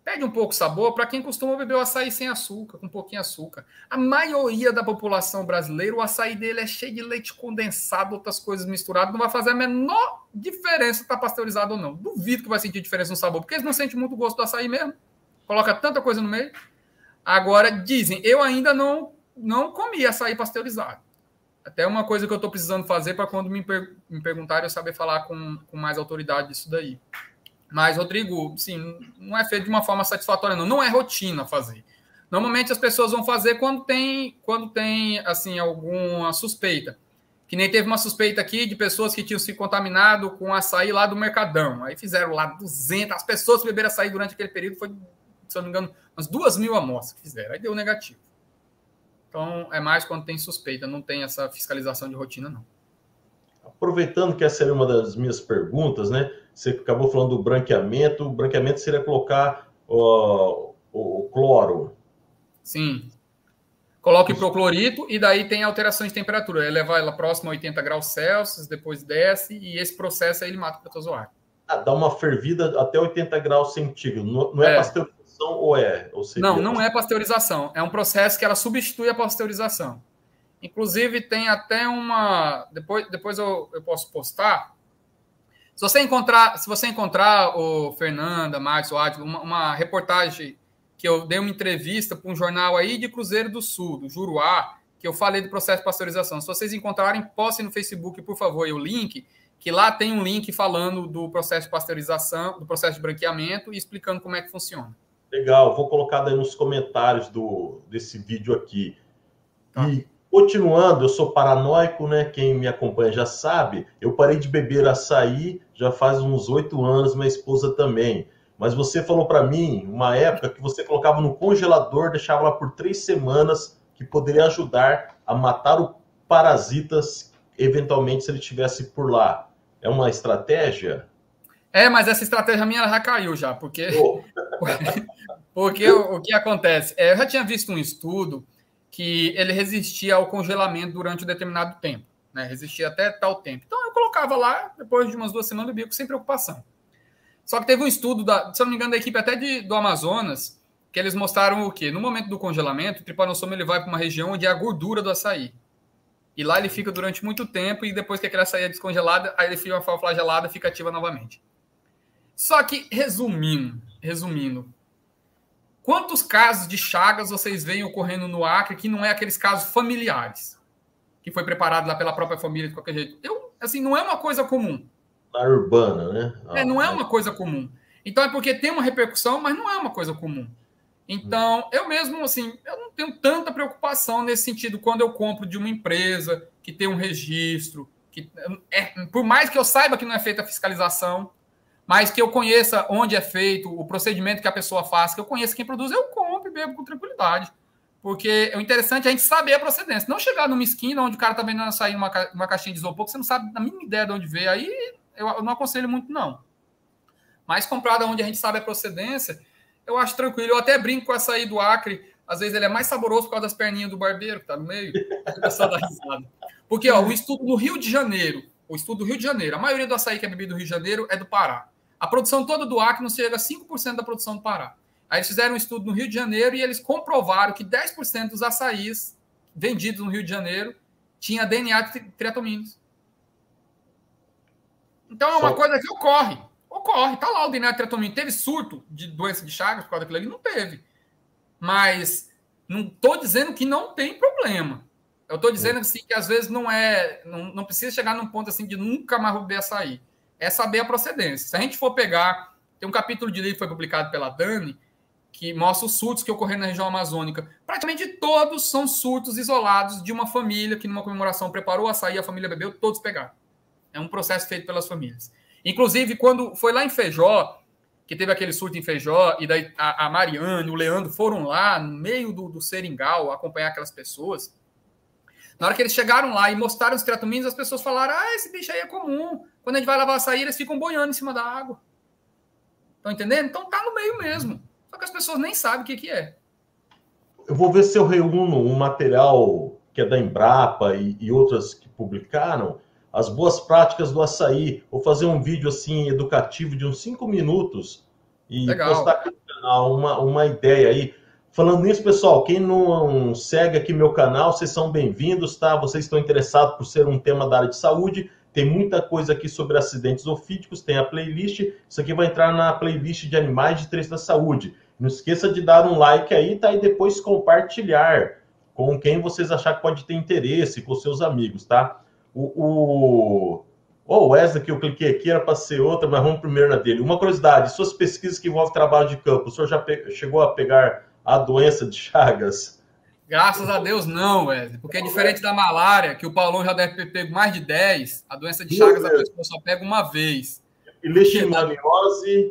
perde um pouco o sabor para quem costuma beber o açaí sem açúcar, com um pouquinho de açúcar. A maioria da população brasileira, o açaí dele é cheio de leite condensado, outras coisas misturadas, não vai fazer a menor diferença se está pasteurizado ou não. Duvido que vai sentir diferença no sabor, porque eles não sentem muito gosto do açaí mesmo. Coloca tanta coisa no meio. Agora, dizem, eu ainda não, não comi açaí pasteurizado. Até uma coisa que eu estou precisando fazer para quando me, per me perguntarem eu saber falar com, com mais autoridade disso daí. Mas, Rodrigo, sim, não é feito de uma forma satisfatória, não. Não é rotina fazer. Normalmente as pessoas vão fazer quando tem, quando tem assim, alguma suspeita. Que nem teve uma suspeita aqui de pessoas que tinham se contaminado com açaí lá do Mercadão. Aí fizeram lá duzentas, as pessoas que beberam açaí durante aquele período, foi, se eu não me engano, umas duas mil amostras que fizeram. Aí deu negativo. Então, é mais quando tem suspeita, não tem essa fiscalização de rotina, não. Aproveitando que essa era uma das minhas perguntas, né? Você acabou falando do branqueamento. O branqueamento seria colocar ó, o, o cloro. Sim. Coloca o hipoclorito e daí tem alteração de temperatura. Ele leva ela próxima a oitenta graus Celsius, depois desce e esse processo aí ele mata o protozoário. Ah, dá uma fervida até oitenta graus centígrados. Não, não é, é pasteurização ou é? Ou seria... Não, não é pasteurização. É um processo que ela substitui a pasteurização. Inclusive, tem até uma... Depois, depois eu, eu posso postar. Se você encontrar, se você encontrar o Fernanda, Marcos, o Átila, uma, uma reportagem que eu dei uma entrevista para um jornal aí de Cruzeiro do Sul, do Juruá, que eu falei do processo de pasteurização. Se vocês encontrarem, postem no Facebook, por favor, o link, que lá tem um link falando do processo de pasteurização, do processo de branqueamento e explicando como é que funciona. Legal, vou colocar daí nos comentários do, desse vídeo aqui. Tá. E continuando, eu sou paranoico, né? Quem me acompanha já sabe. Eu parei de beber açaí já faz uns oito anos, minha esposa também. Mas você falou para mim, uma época, que você colocava no congelador, deixava lá por três semanas, que poderia ajudar a matar os parasitas, eventualmente, se ele estivesse por lá. É uma estratégia? É, mas essa estratégia minha já caiu já, porque, Oh. porque o, o que acontece? É, eu já tinha visto um estudo que ele resistia ao congelamento durante um determinado tempo, né? Resistia até tal tempo. Então eu colocava lá, depois de umas duas semanas eu bebia sem preocupação. Só que teve um estudo, da, se eu não me engano, da equipe até de, do Amazonas, que eles mostraram o quê? No momento do congelamento, o tripanossoma ele vai para uma região onde é a gordura do açaí. E lá ele fica durante muito tempo e depois que aquele açaí é descongelado, aí ele fica uma flagelada e fica ativa novamente. Só que, resumindo, resumindo, quantos casos de chagas vocês veem ocorrendo no Acre que não é aqueles casos familiares, que foi preparado lá pela própria família de qualquer jeito? Eu, assim, não é uma coisa comum. Na urbana, né? Ah, é, não é uma coisa comum. Então é porque tem uma repercussão, mas não é uma coisa comum. Então, eu mesmo, assim, eu não tenho tanta preocupação nesse sentido quando eu compro de uma empresa que tem um registro, que é, por mais que eu saiba que não é feita a fiscalização, mas que eu conheça onde é feito, o procedimento que a pessoa faz, que eu conheça quem produz, eu compro e bebo com tranquilidade. Porque o interessante é a gente saber a procedência. Não chegar numa esquina onde o cara está vendendo açaí numa, numa caixinha de isopor, que você não sabe a mínima ideia de onde veio. Aí eu, eu não aconselho muito, não. Mas comprar onde a gente sabe a procedência, eu acho tranquilo. Eu até brinco com açaí do Acre. Às vezes ele é mais saboroso por causa das perninhas do barbeiro, que tá no meio. O pessoal dá risada. Porque ó, o estudo no Rio de Janeiro, o estudo do Rio de Janeiro, a maioria do açaí que é bebido no Rio de Janeiro é do Pará. A produção toda do Acre não chega a cinco por cento da produção do Pará. Aí eles fizeram um estudo no Rio de Janeiro e eles comprovaram que dez por cento dos açaís vendidos no Rio de Janeiro tinha D N A de triatomíneos. Então é uma Só... coisa que ocorre. Ocorre. Tá lá o D N A de triatomíneos. Teve surto de doença de Chagas por causa daquilo ali? Não teve. Mas não estou dizendo que não tem problema. Eu estou dizendo assim, que às vezes não é... Não, não precisa chegar num ponto assim de nunca mais beber açaí. É saber a procedência. Se a gente for pegar... Tem um capítulo de livro que foi publicado pela Dani que mostra os surtos que ocorreram na região amazônica. Praticamente todos são surtos isolados de uma família que numa comemoração preparou açaí, a família bebeu, todos pegaram. É um processo feito pelas famílias. Inclusive, quando foi lá em Feijó, que teve aquele surto em Feijó, e daí a, a Mariane, o Leandro foram lá no meio do, do seringal acompanhar aquelas pessoas. Na hora que eles chegaram lá e mostraram os triatomíneos, as pessoas falaram: ah, esse bicho aí é comum. Quando a gente vai lavar açaí, eles ficam boiando em cima da água. Estão entendendo? Então tá no meio mesmo. Só que as pessoas nem sabem o que, que é. Eu vou ver se eu reúno um material que é da Embrapa e, e outras que publicaram, as boas práticas do açaí. Vou fazer um vídeo assim educativo de uns cinco minutos e Legal. postar aqui no uma, uma ideia aí. Falando nisso, pessoal, quem não segue aqui meu canal, vocês são bem-vindos, tá? Vocês estão interessados por ser um tema da área de saúde, tem muita coisa aqui sobre acidentes ofídicos, tem a playlist, isso aqui vai entrar na playlist de animais de interesse da saúde. Não esqueça de dar um like aí, tá? E depois compartilhar com quem vocês acharem que pode ter interesse, com seus amigos, tá? O, o... oh, essa que eu cliquei aqui era para ser outra, mas vamos primeiro na dele. Uma curiosidade, suas pesquisas que envolvem trabalho de campo, o senhor já pe... chegou a pegar a doença de Chagas? Graças a Deus não, Wesley, porque é diferente da malária, que o Paulão já deve ter pego mais de dez, a doença de Chagas a pessoa só pega uma vez. E leishmaniose,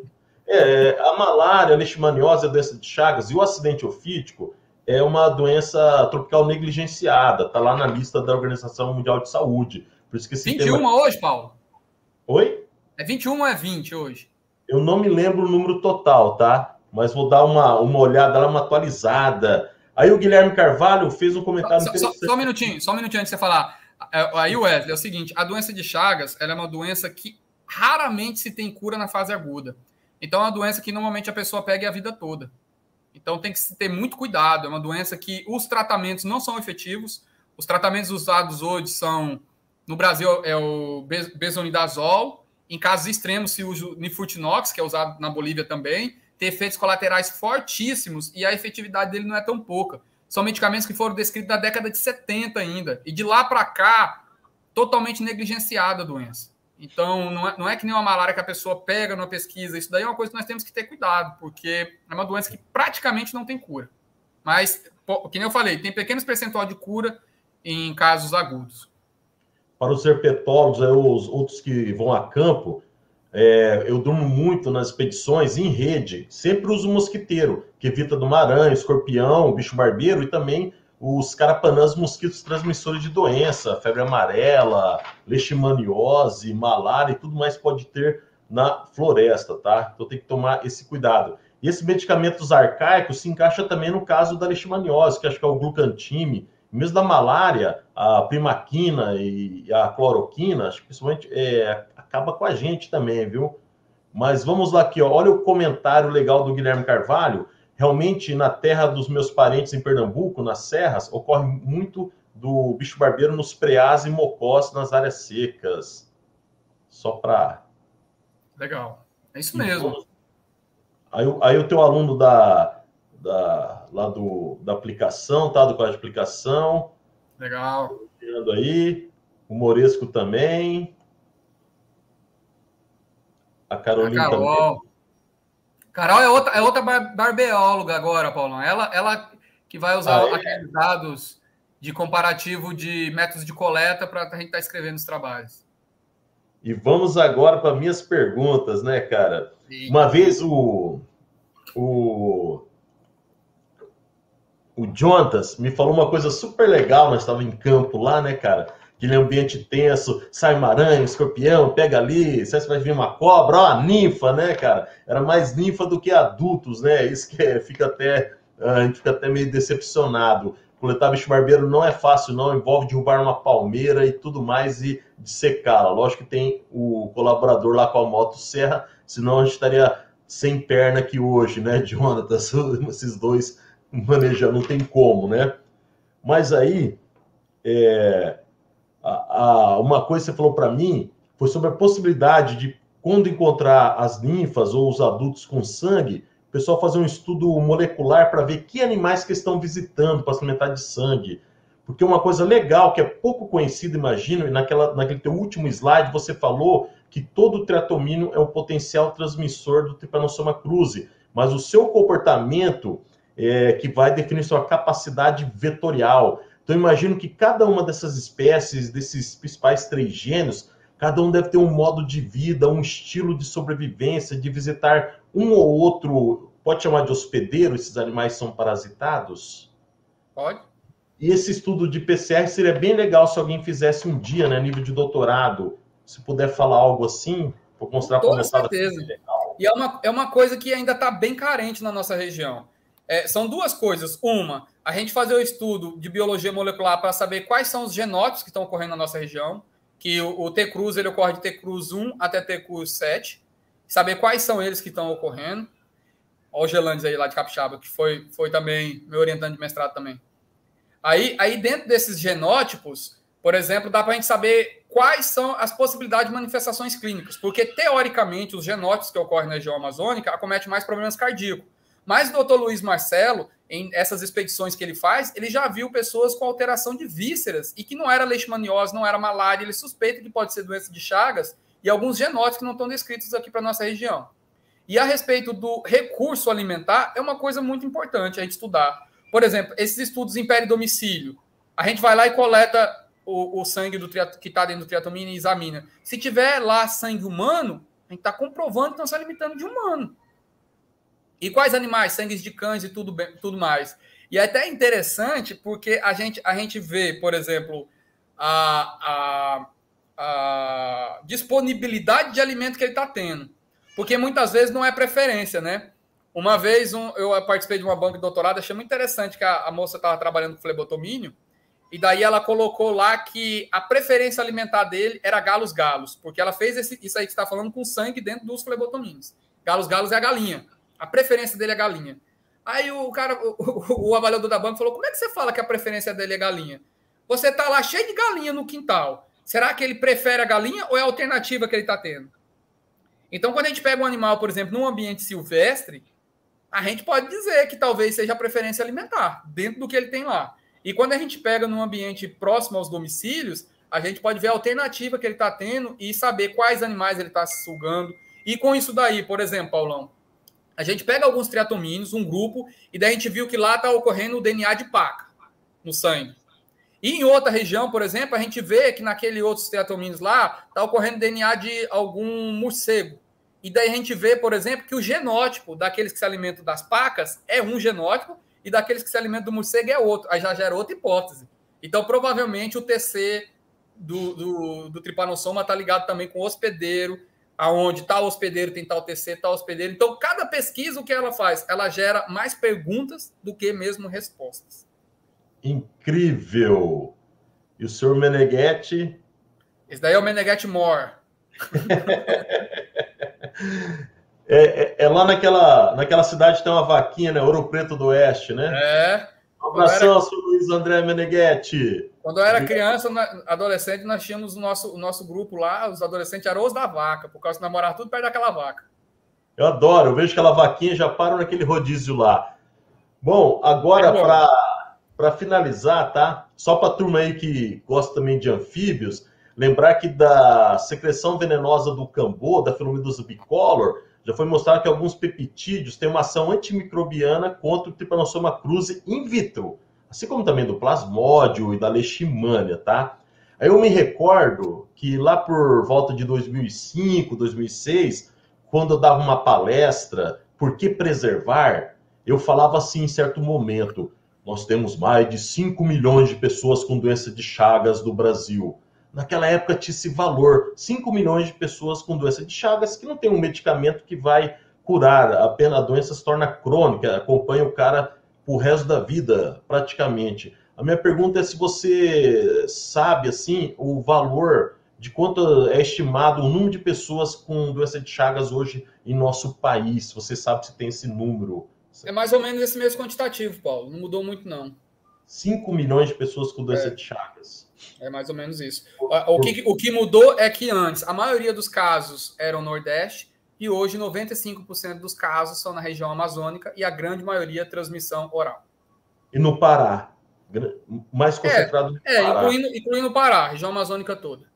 é, a malária, a leishmaniose, a doença de Chagas e o acidente ofídico é uma doença tropical negligenciada, tá lá na lista da Organização Mundial de Saúde. Por isso que esse vinte e um tema... hoje, Paulo? Oi? É vinte e um ou é vinte hoje? Eu não me lembro o número total, tá? Mas vou dar uma, uma olhada lá, uma atualizada. Aí o Guilherme Carvalho fez um comentário só, interessante. Só, só um minutinho, só um minutinho antes de você falar. Aí, Wesley, é o seguinte, a doença de Chagas, ela é uma doença que raramente se tem cura na fase aguda. Então, é uma doença que normalmente a pessoa pega a vida toda. Então, tem que ter muito cuidado. É uma doença que os tratamentos não são efetivos. Os tratamentos usados hoje são, no Brasil, é o besonidazol. Em casos extremos, se usa o nifurtinox, que é usado na Bolívia também. Tem efeitos colaterais fortíssimos e a efetividade dele não é tão pouca. São medicamentos que foram descritos na década de setenta ainda. E de lá para cá, totalmente negligenciada a doença. Então, não é, não é que nem uma malária que a pessoa pega numa pesquisa. Isso daí é uma coisa que nós temos que ter cuidado, porque é uma doença que praticamente não tem cura. Mas, que nem eu falei, tem pequenos percentual de cura em casos agudos. Para os herpetólogos, os outros que vão a campo, É, eu durmo muito nas expedições em rede, sempre uso mosquiteiro, que evita do aranha, escorpião, bicho barbeiro e também os carapanãs, mosquitos transmissores de doença, febre amarela, leishmaniose, malária e tudo mais pode ter na floresta, tá? Então tem que tomar esse cuidado. E esses medicamentos arcaicos se encaixa também no caso da leishmaniose, que acho que é o glucantime, mesmo da malária, a primaquina e a cloroquina, acho que principalmente é, acaba com a gente também, viu? Mas vamos lá aqui, ó. Olha o comentário legal do Guilherme Carvalho. Realmente, na terra dos meus parentes em Pernambuco, nas serras, ocorre muito do bicho barbeiro nos preás e mocós nas áreas secas. Só para... Legal. É isso mesmo. Vamos... Aí, aí o teu aluno da, da, lá do, da aplicação, tá? Do colégio de aplicação. Legal. Tirando aí. O Moresco também. A Carolina a Carol. também. Carol é outra, é outra barbeóloga agora, Paulão. Ela, ela que vai usar ah, é? aqueles dados de comparativo de métodos de coleta para a gente estar tá escrevendo os trabalhos. E vamos agora para minhas perguntas, né, cara? Sim. Uma vez o, o, o Jonatas me falou uma coisa super legal, nós estávamos em campo lá, né, cara? Aquele ambiente tenso, sai uma aranha, um escorpião, pega ali, você vai vir uma cobra, ó, a ninfa, né, cara? Era mais ninfa do que adultos, né? Isso que é, fica até, a gente fica até meio decepcionado. Coletar bicho barbeiro não é fácil, não, envolve derrubar uma palmeira e tudo mais e dissecá-la. Lógico que tem o colaborador lá com a motosserra, senão a gente estaria sem perna aqui hoje, né, Jonatas? Esses dois manejando, não tem como, né? Mas aí, é... uma coisa que você falou para mim foi sobre a possibilidade de, quando encontrar as ninfas ou os adultos com sangue, o pessoal fazer um estudo molecular para ver que animais que estão visitando para se alimentar de sangue. Porque uma coisa legal, que é pouco conhecida, imagino, e naquela, naquele teu último slide você falou que todo o triatomínio é um potencial transmissor do Trypanosoma cruzi, mas o seu comportamento é que vai definir sua capacidade vetorial. Então, imagino que cada uma dessas espécies, desses principais três gêneros, cada um deve ter um modo de vida, um estilo de sobrevivência, de visitar um ou outro. Pode chamar de hospedeiro, esses animais são parasitados? Pode. E esse estudo de P C R seria bem legal se alguém fizesse um dia, né, nível de doutorado. Se puder falar algo assim, vou mostrar para a moçada. Com certeza. E é uma, é uma coisa que ainda está bem carente na nossa região. É, são duas coisas. Uma, a gente fazer o estudo de biologia molecular para saber quais são os genótipos que estão ocorrendo na nossa região, que o, o T. cruz, ele ocorre de T. cruz um até T. cruz sete, saber quais são eles que estão ocorrendo. Olha o Gelandes aí lá de Capixaba, que foi, foi também meu orientante de mestrado também. Aí, aí dentro desses genótipos, por exemplo, dá para a gente saber quais são as possibilidades de manifestações clínicas, porque teoricamente os genótipos que ocorrem na região amazônica acometem mais problemas cardíacos. Mas o doutor Luiz Marcelo, em essas expedições que ele faz, ele já viu pessoas com alteração de vísceras e que não era leishmaniose, não era malária, ele suspeita que pode ser doença de Chagas e alguns genótipos que não estão descritos aqui para a nossa região. E a respeito do recurso alimentar, é uma coisa muito importante a gente estudar. Por exemplo, esses estudos em peridomicílio, a gente vai lá e coleta o, o sangue do triat- que está dentro do triatomina e examina. Se tiver lá sangue humano, a gente está comprovando que estão se alimentando de humano. E quais animais? Sangues de cães e tudo, bem, tudo mais. E é até interessante porque a gente, a gente vê, por exemplo, a, a, a disponibilidade de alimento que ele está tendo. Porque muitas vezes não é preferência, né? Uma vez um, eu participei de uma banca de doutorado, achei muito interessante que a, a moça estava trabalhando com flebotomínio, e daí ela colocou lá que a preferência alimentar dele era galos-galos, porque ela fez esse, isso aí que você está falando com sangue dentro dos flebotomínios. Galos-galos é a galinha. A preferência dele é galinha. Aí o cara, o, o, o avaliador da banca falou, como é que você fala que a preferência dele é galinha? Você está lá cheio de galinha no quintal. Será que ele prefere a galinha ou é a alternativa que ele está tendo? Então, quando a gente pega um animal, por exemplo, num ambiente silvestre, a gente pode dizer que talvez seja a preferência alimentar, dentro do que ele tem lá. E quando a gente pega num ambiente próximo aos domicílios, a gente pode ver a alternativa que ele está tendo e saber quais animais ele está se sugando. E com isso daí, por exemplo, Paulão, a gente pega alguns triatomíneos, um grupo, e daí a gente viu que lá está ocorrendo o D N A de paca no sangue. E em outra região, por exemplo, a gente vê que naquele outros triatomíneos lá está ocorrendo D N A de algum morcego. E daí a gente vê, por exemplo, que o genótipo daqueles que se alimentam das pacas é um genótipo e daqueles que se alimentam do morcego é outro. Aí já gera outra hipótese. Então, provavelmente, o T C do, do, do tripanossoma está ligado também com o hospedeiro, aonde tal hospedeiro tem tal T C, tal hospedeiro. Então, cada pesquisa, o que ela faz? Ela gera mais perguntas do que mesmo respostas. Incrível! E o senhor Meneghetti? Esse daí é o Meneghetti More. É, é, é lá naquela, naquela cidade que tem uma vaquinha, né? Ouro Preto do Oeste, né? É. Um abração, era... senhor Luiz André Meneghetti. Quando eu era criança, adolescente, nós tínhamos o nosso, o nosso grupo lá, os adolescentes eram os da vaca, por causa que nós morávamos tudo perto daquela vaca. Eu adoro, eu vejo aquela vaquinha já param naquele rodízio lá. Bom, agora é para finalizar, tá? Só para a turma aí que gosta também de anfíbios, lembrar que da secreção venenosa do cambô, da Phyllomimus bicolor, já foi mostrado que alguns peptídeos têm uma ação antimicrobiana contra o Trypanosoma cruzi in vitro, assim como também do plasmódio e da leishmania, tá? Aí eu me recordo que lá por volta de dois mil e cinco, dois mil e seis, quando eu dava uma palestra, Por que Preservar?, eu falava assim em certo momento, nós temos mais de cinco milhões de pessoas com doença de Chagas no Brasil. Naquela época tinha esse valor, cinco milhões de pessoas com doença de Chagas que não tem um medicamento que vai curar, apenas a doença se torna crônica, acompanha o cara pro resto da vida, praticamente. A minha pergunta é se você sabe, assim, o valor de quanto é estimado o número de pessoas com doença de Chagas hoje em nosso país. Você sabe se tem esse número? É mais ou menos esse mesmo quantitativo, Paulo. Não mudou muito, não. cinco milhões de pessoas com doença é. de Chagas. É mais ou menos isso. O que, o que mudou é que antes a maioria dos casos eram no Nordeste e hoje noventa e cinco por cento dos casos são na região amazônica e a grande maioria transmissão oral. E no Pará? Mais concentrado no é, Pará. Incluindo, incluindo o Pará, a região amazônica toda.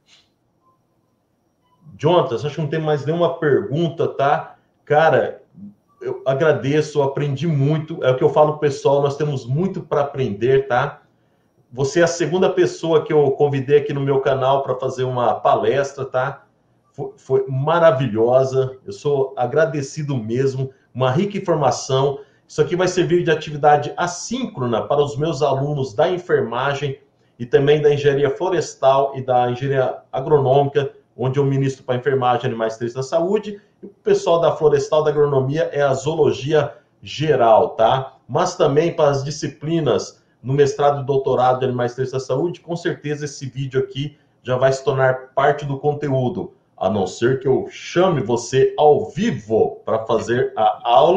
Jonatas, acho que não tem mais nenhuma pergunta, tá? Cara, eu agradeço, eu aprendi muito. É o que eu falo pro pessoal, nós temos muito para aprender, tá? Você é a segunda pessoa que eu convidei aqui no meu canal para fazer uma palestra, tá? Foi, foi maravilhosa. Eu sou agradecido mesmo. Uma rica informação. Isso aqui vai servir de atividade assíncrona para os meus alunos da enfermagem e também da engenharia florestal e da engenharia agronômica, onde eu ministro para enfermagem, animais tristes da saúde. E o pessoal da florestal, da agronomia, é a zoologia geral, tá? Mas também para as disciplinas no mestrado e doutorado de animais tristes da saúde, com certeza esse vídeo aqui já vai se tornar parte do conteúdo, a não ser que eu chame você ao vivo para fazer a aula,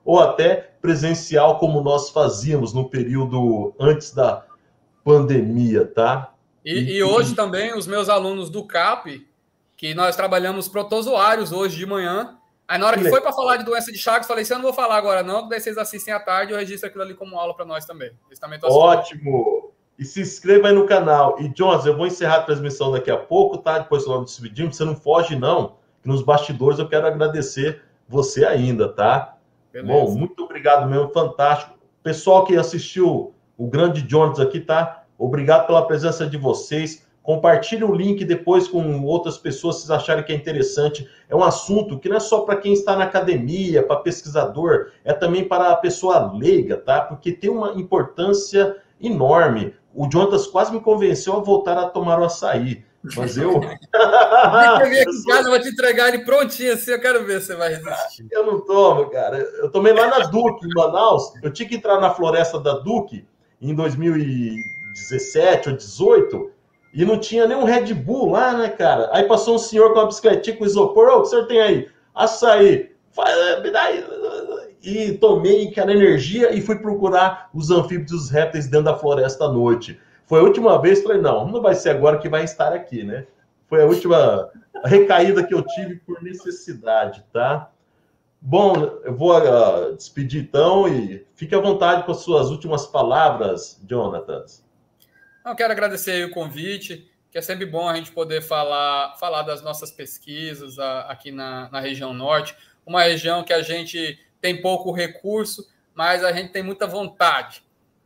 ou até presencial, como nós fazíamos no período antes da pandemia, tá? E, e hoje também os meus alunos do C A P, que nós trabalhamos protozoários hoje de manhã, aí na hora que, que foi para falar de doença de Chagas, falei, se eu não vou falar agora não, daí vocês assistem à tarde e eu registro aquilo ali como aula para nós também. Eles também estão Ótimo! E se inscreva aí no canal. E, Jonas, eu vou encerrar a transmissão daqui a pouco, tá? Depois nós nos despedimos. Você não foge, não. Nos bastidores eu quero agradecer você ainda, tá? Beleza. Bom, muito obrigado mesmo, fantástico. Pessoal que assistiu o grande Jonas aqui, tá? Obrigado pela presença de vocês. Compartilhe o link depois com outras pessoas, se vocês acharem que é interessante. É um assunto que não é só para quem está na academia, para pesquisador, é também para a pessoa leiga, tá? Porque tem uma importância enorme. O Jonas quase me convenceu a voltar a tomar o açaí, mas eu... Vem aqui em casa, eu vou te entregar ele prontinho assim, eu quero ver se você vai resistir. Eu não tomo, cara. Eu tomei lá na Duque, em Manaus. Eu tinha que entrar na floresta da Duque em dois mil e dezessete ou dezoito, e não tinha nem um Red Bull lá, né, cara? Aí passou um senhor com uma bicicletinha com isopor. Ô, o que o senhor tem aí? Açaí. Me dá aí. E tomei aquela energia e fui procurar os anfíbios e os répteis dentro da floresta à noite. Foi a última vez, falei, não, não vai ser agora que vai estar aqui, né? Foi a última recaída que eu tive por necessidade, tá? Bom, eu vou uh, despedir então e fique à vontade com as suas últimas palavras, Jonatas. Eu quero agradecer aí o convite, que é sempre bom a gente poder falar, falar das nossas pesquisas a, aqui na, na região norte, uma região que a gente tem pouco recurso, mas a gente tem muita vontade.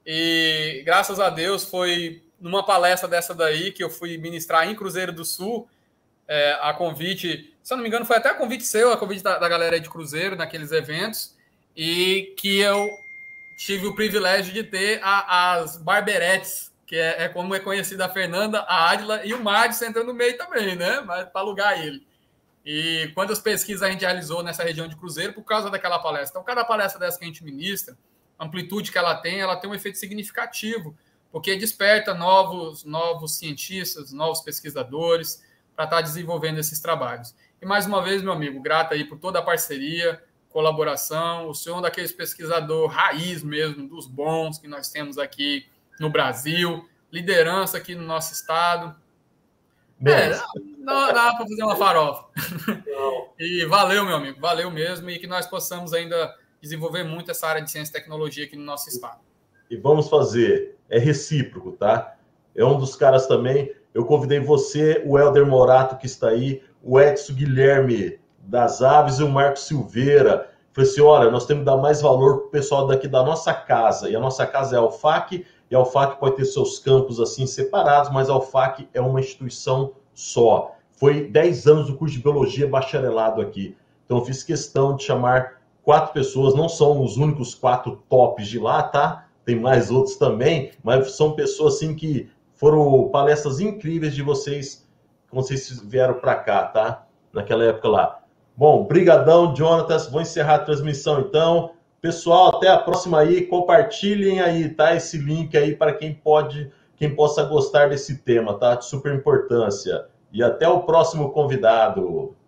E graças a Deus foi numa palestra dessa daí que eu fui ministrar em Cruzeiro do Sul, é, a convite, se eu não me engano, foi até a convite seu, a convite da, da galera aí de Cruzeiro, naqueles eventos, e que eu tive o privilégio de ter a, as barberetes, que é, é como é conhecida a Fernanda, a Adila e o Mário sentando no meio também, né? Mas para alugar ele. E quantas pesquisas a gente realizou nessa região de Cruzeiro por causa daquela palestra. Então, cada palestra dessa que a gente ministra, a amplitude que ela tem, ela tem um efeito significativo, porque desperta novos, novos cientistas, novos pesquisadores para estar desenvolvendo esses trabalhos. E mais uma vez, meu amigo, grato aí por toda a parceria, colaboração, o senhor é um daqueles pesquisadores raiz mesmo, dos bons que nós temos aqui no Brasil, liderança aqui no nosso estado. É, não dá para fazer uma farofa. Não. E valeu, meu amigo, valeu mesmo, e que nós possamos ainda desenvolver muito essa área de ciência e tecnologia aqui no nosso estado. E vamos fazer, é recíproco, tá? É um dos caras também, eu convidei você, o Helder Morato, que está aí, o Edson Guilherme das Aves e o Marco Silveira. Falei assim, olha, nós temos que dar mais valor para o pessoal daqui da nossa casa, e a nossa casa é a UFAC, e a UFAC pode ter seus campos assim separados, mas a UFAC é uma instituição só. Foi dez anos do curso de Biologia bacharelado aqui. Então eu fiz questão de chamar quatro pessoas, não são os únicos quatro tops de lá, tá? Tem mais outros também, mas são pessoas assim que foram palestras incríveis de vocês, quando vocês vieram para cá, tá? Naquela época lá. Bom, brigadão, Jonatas. Vou encerrar a transmissão então. Pessoal, até a próxima aí. Compartilhem aí, tá? Esse link aí para quem pode, quem possa gostar desse tema, tá? De super importância. E até o próximo convidado.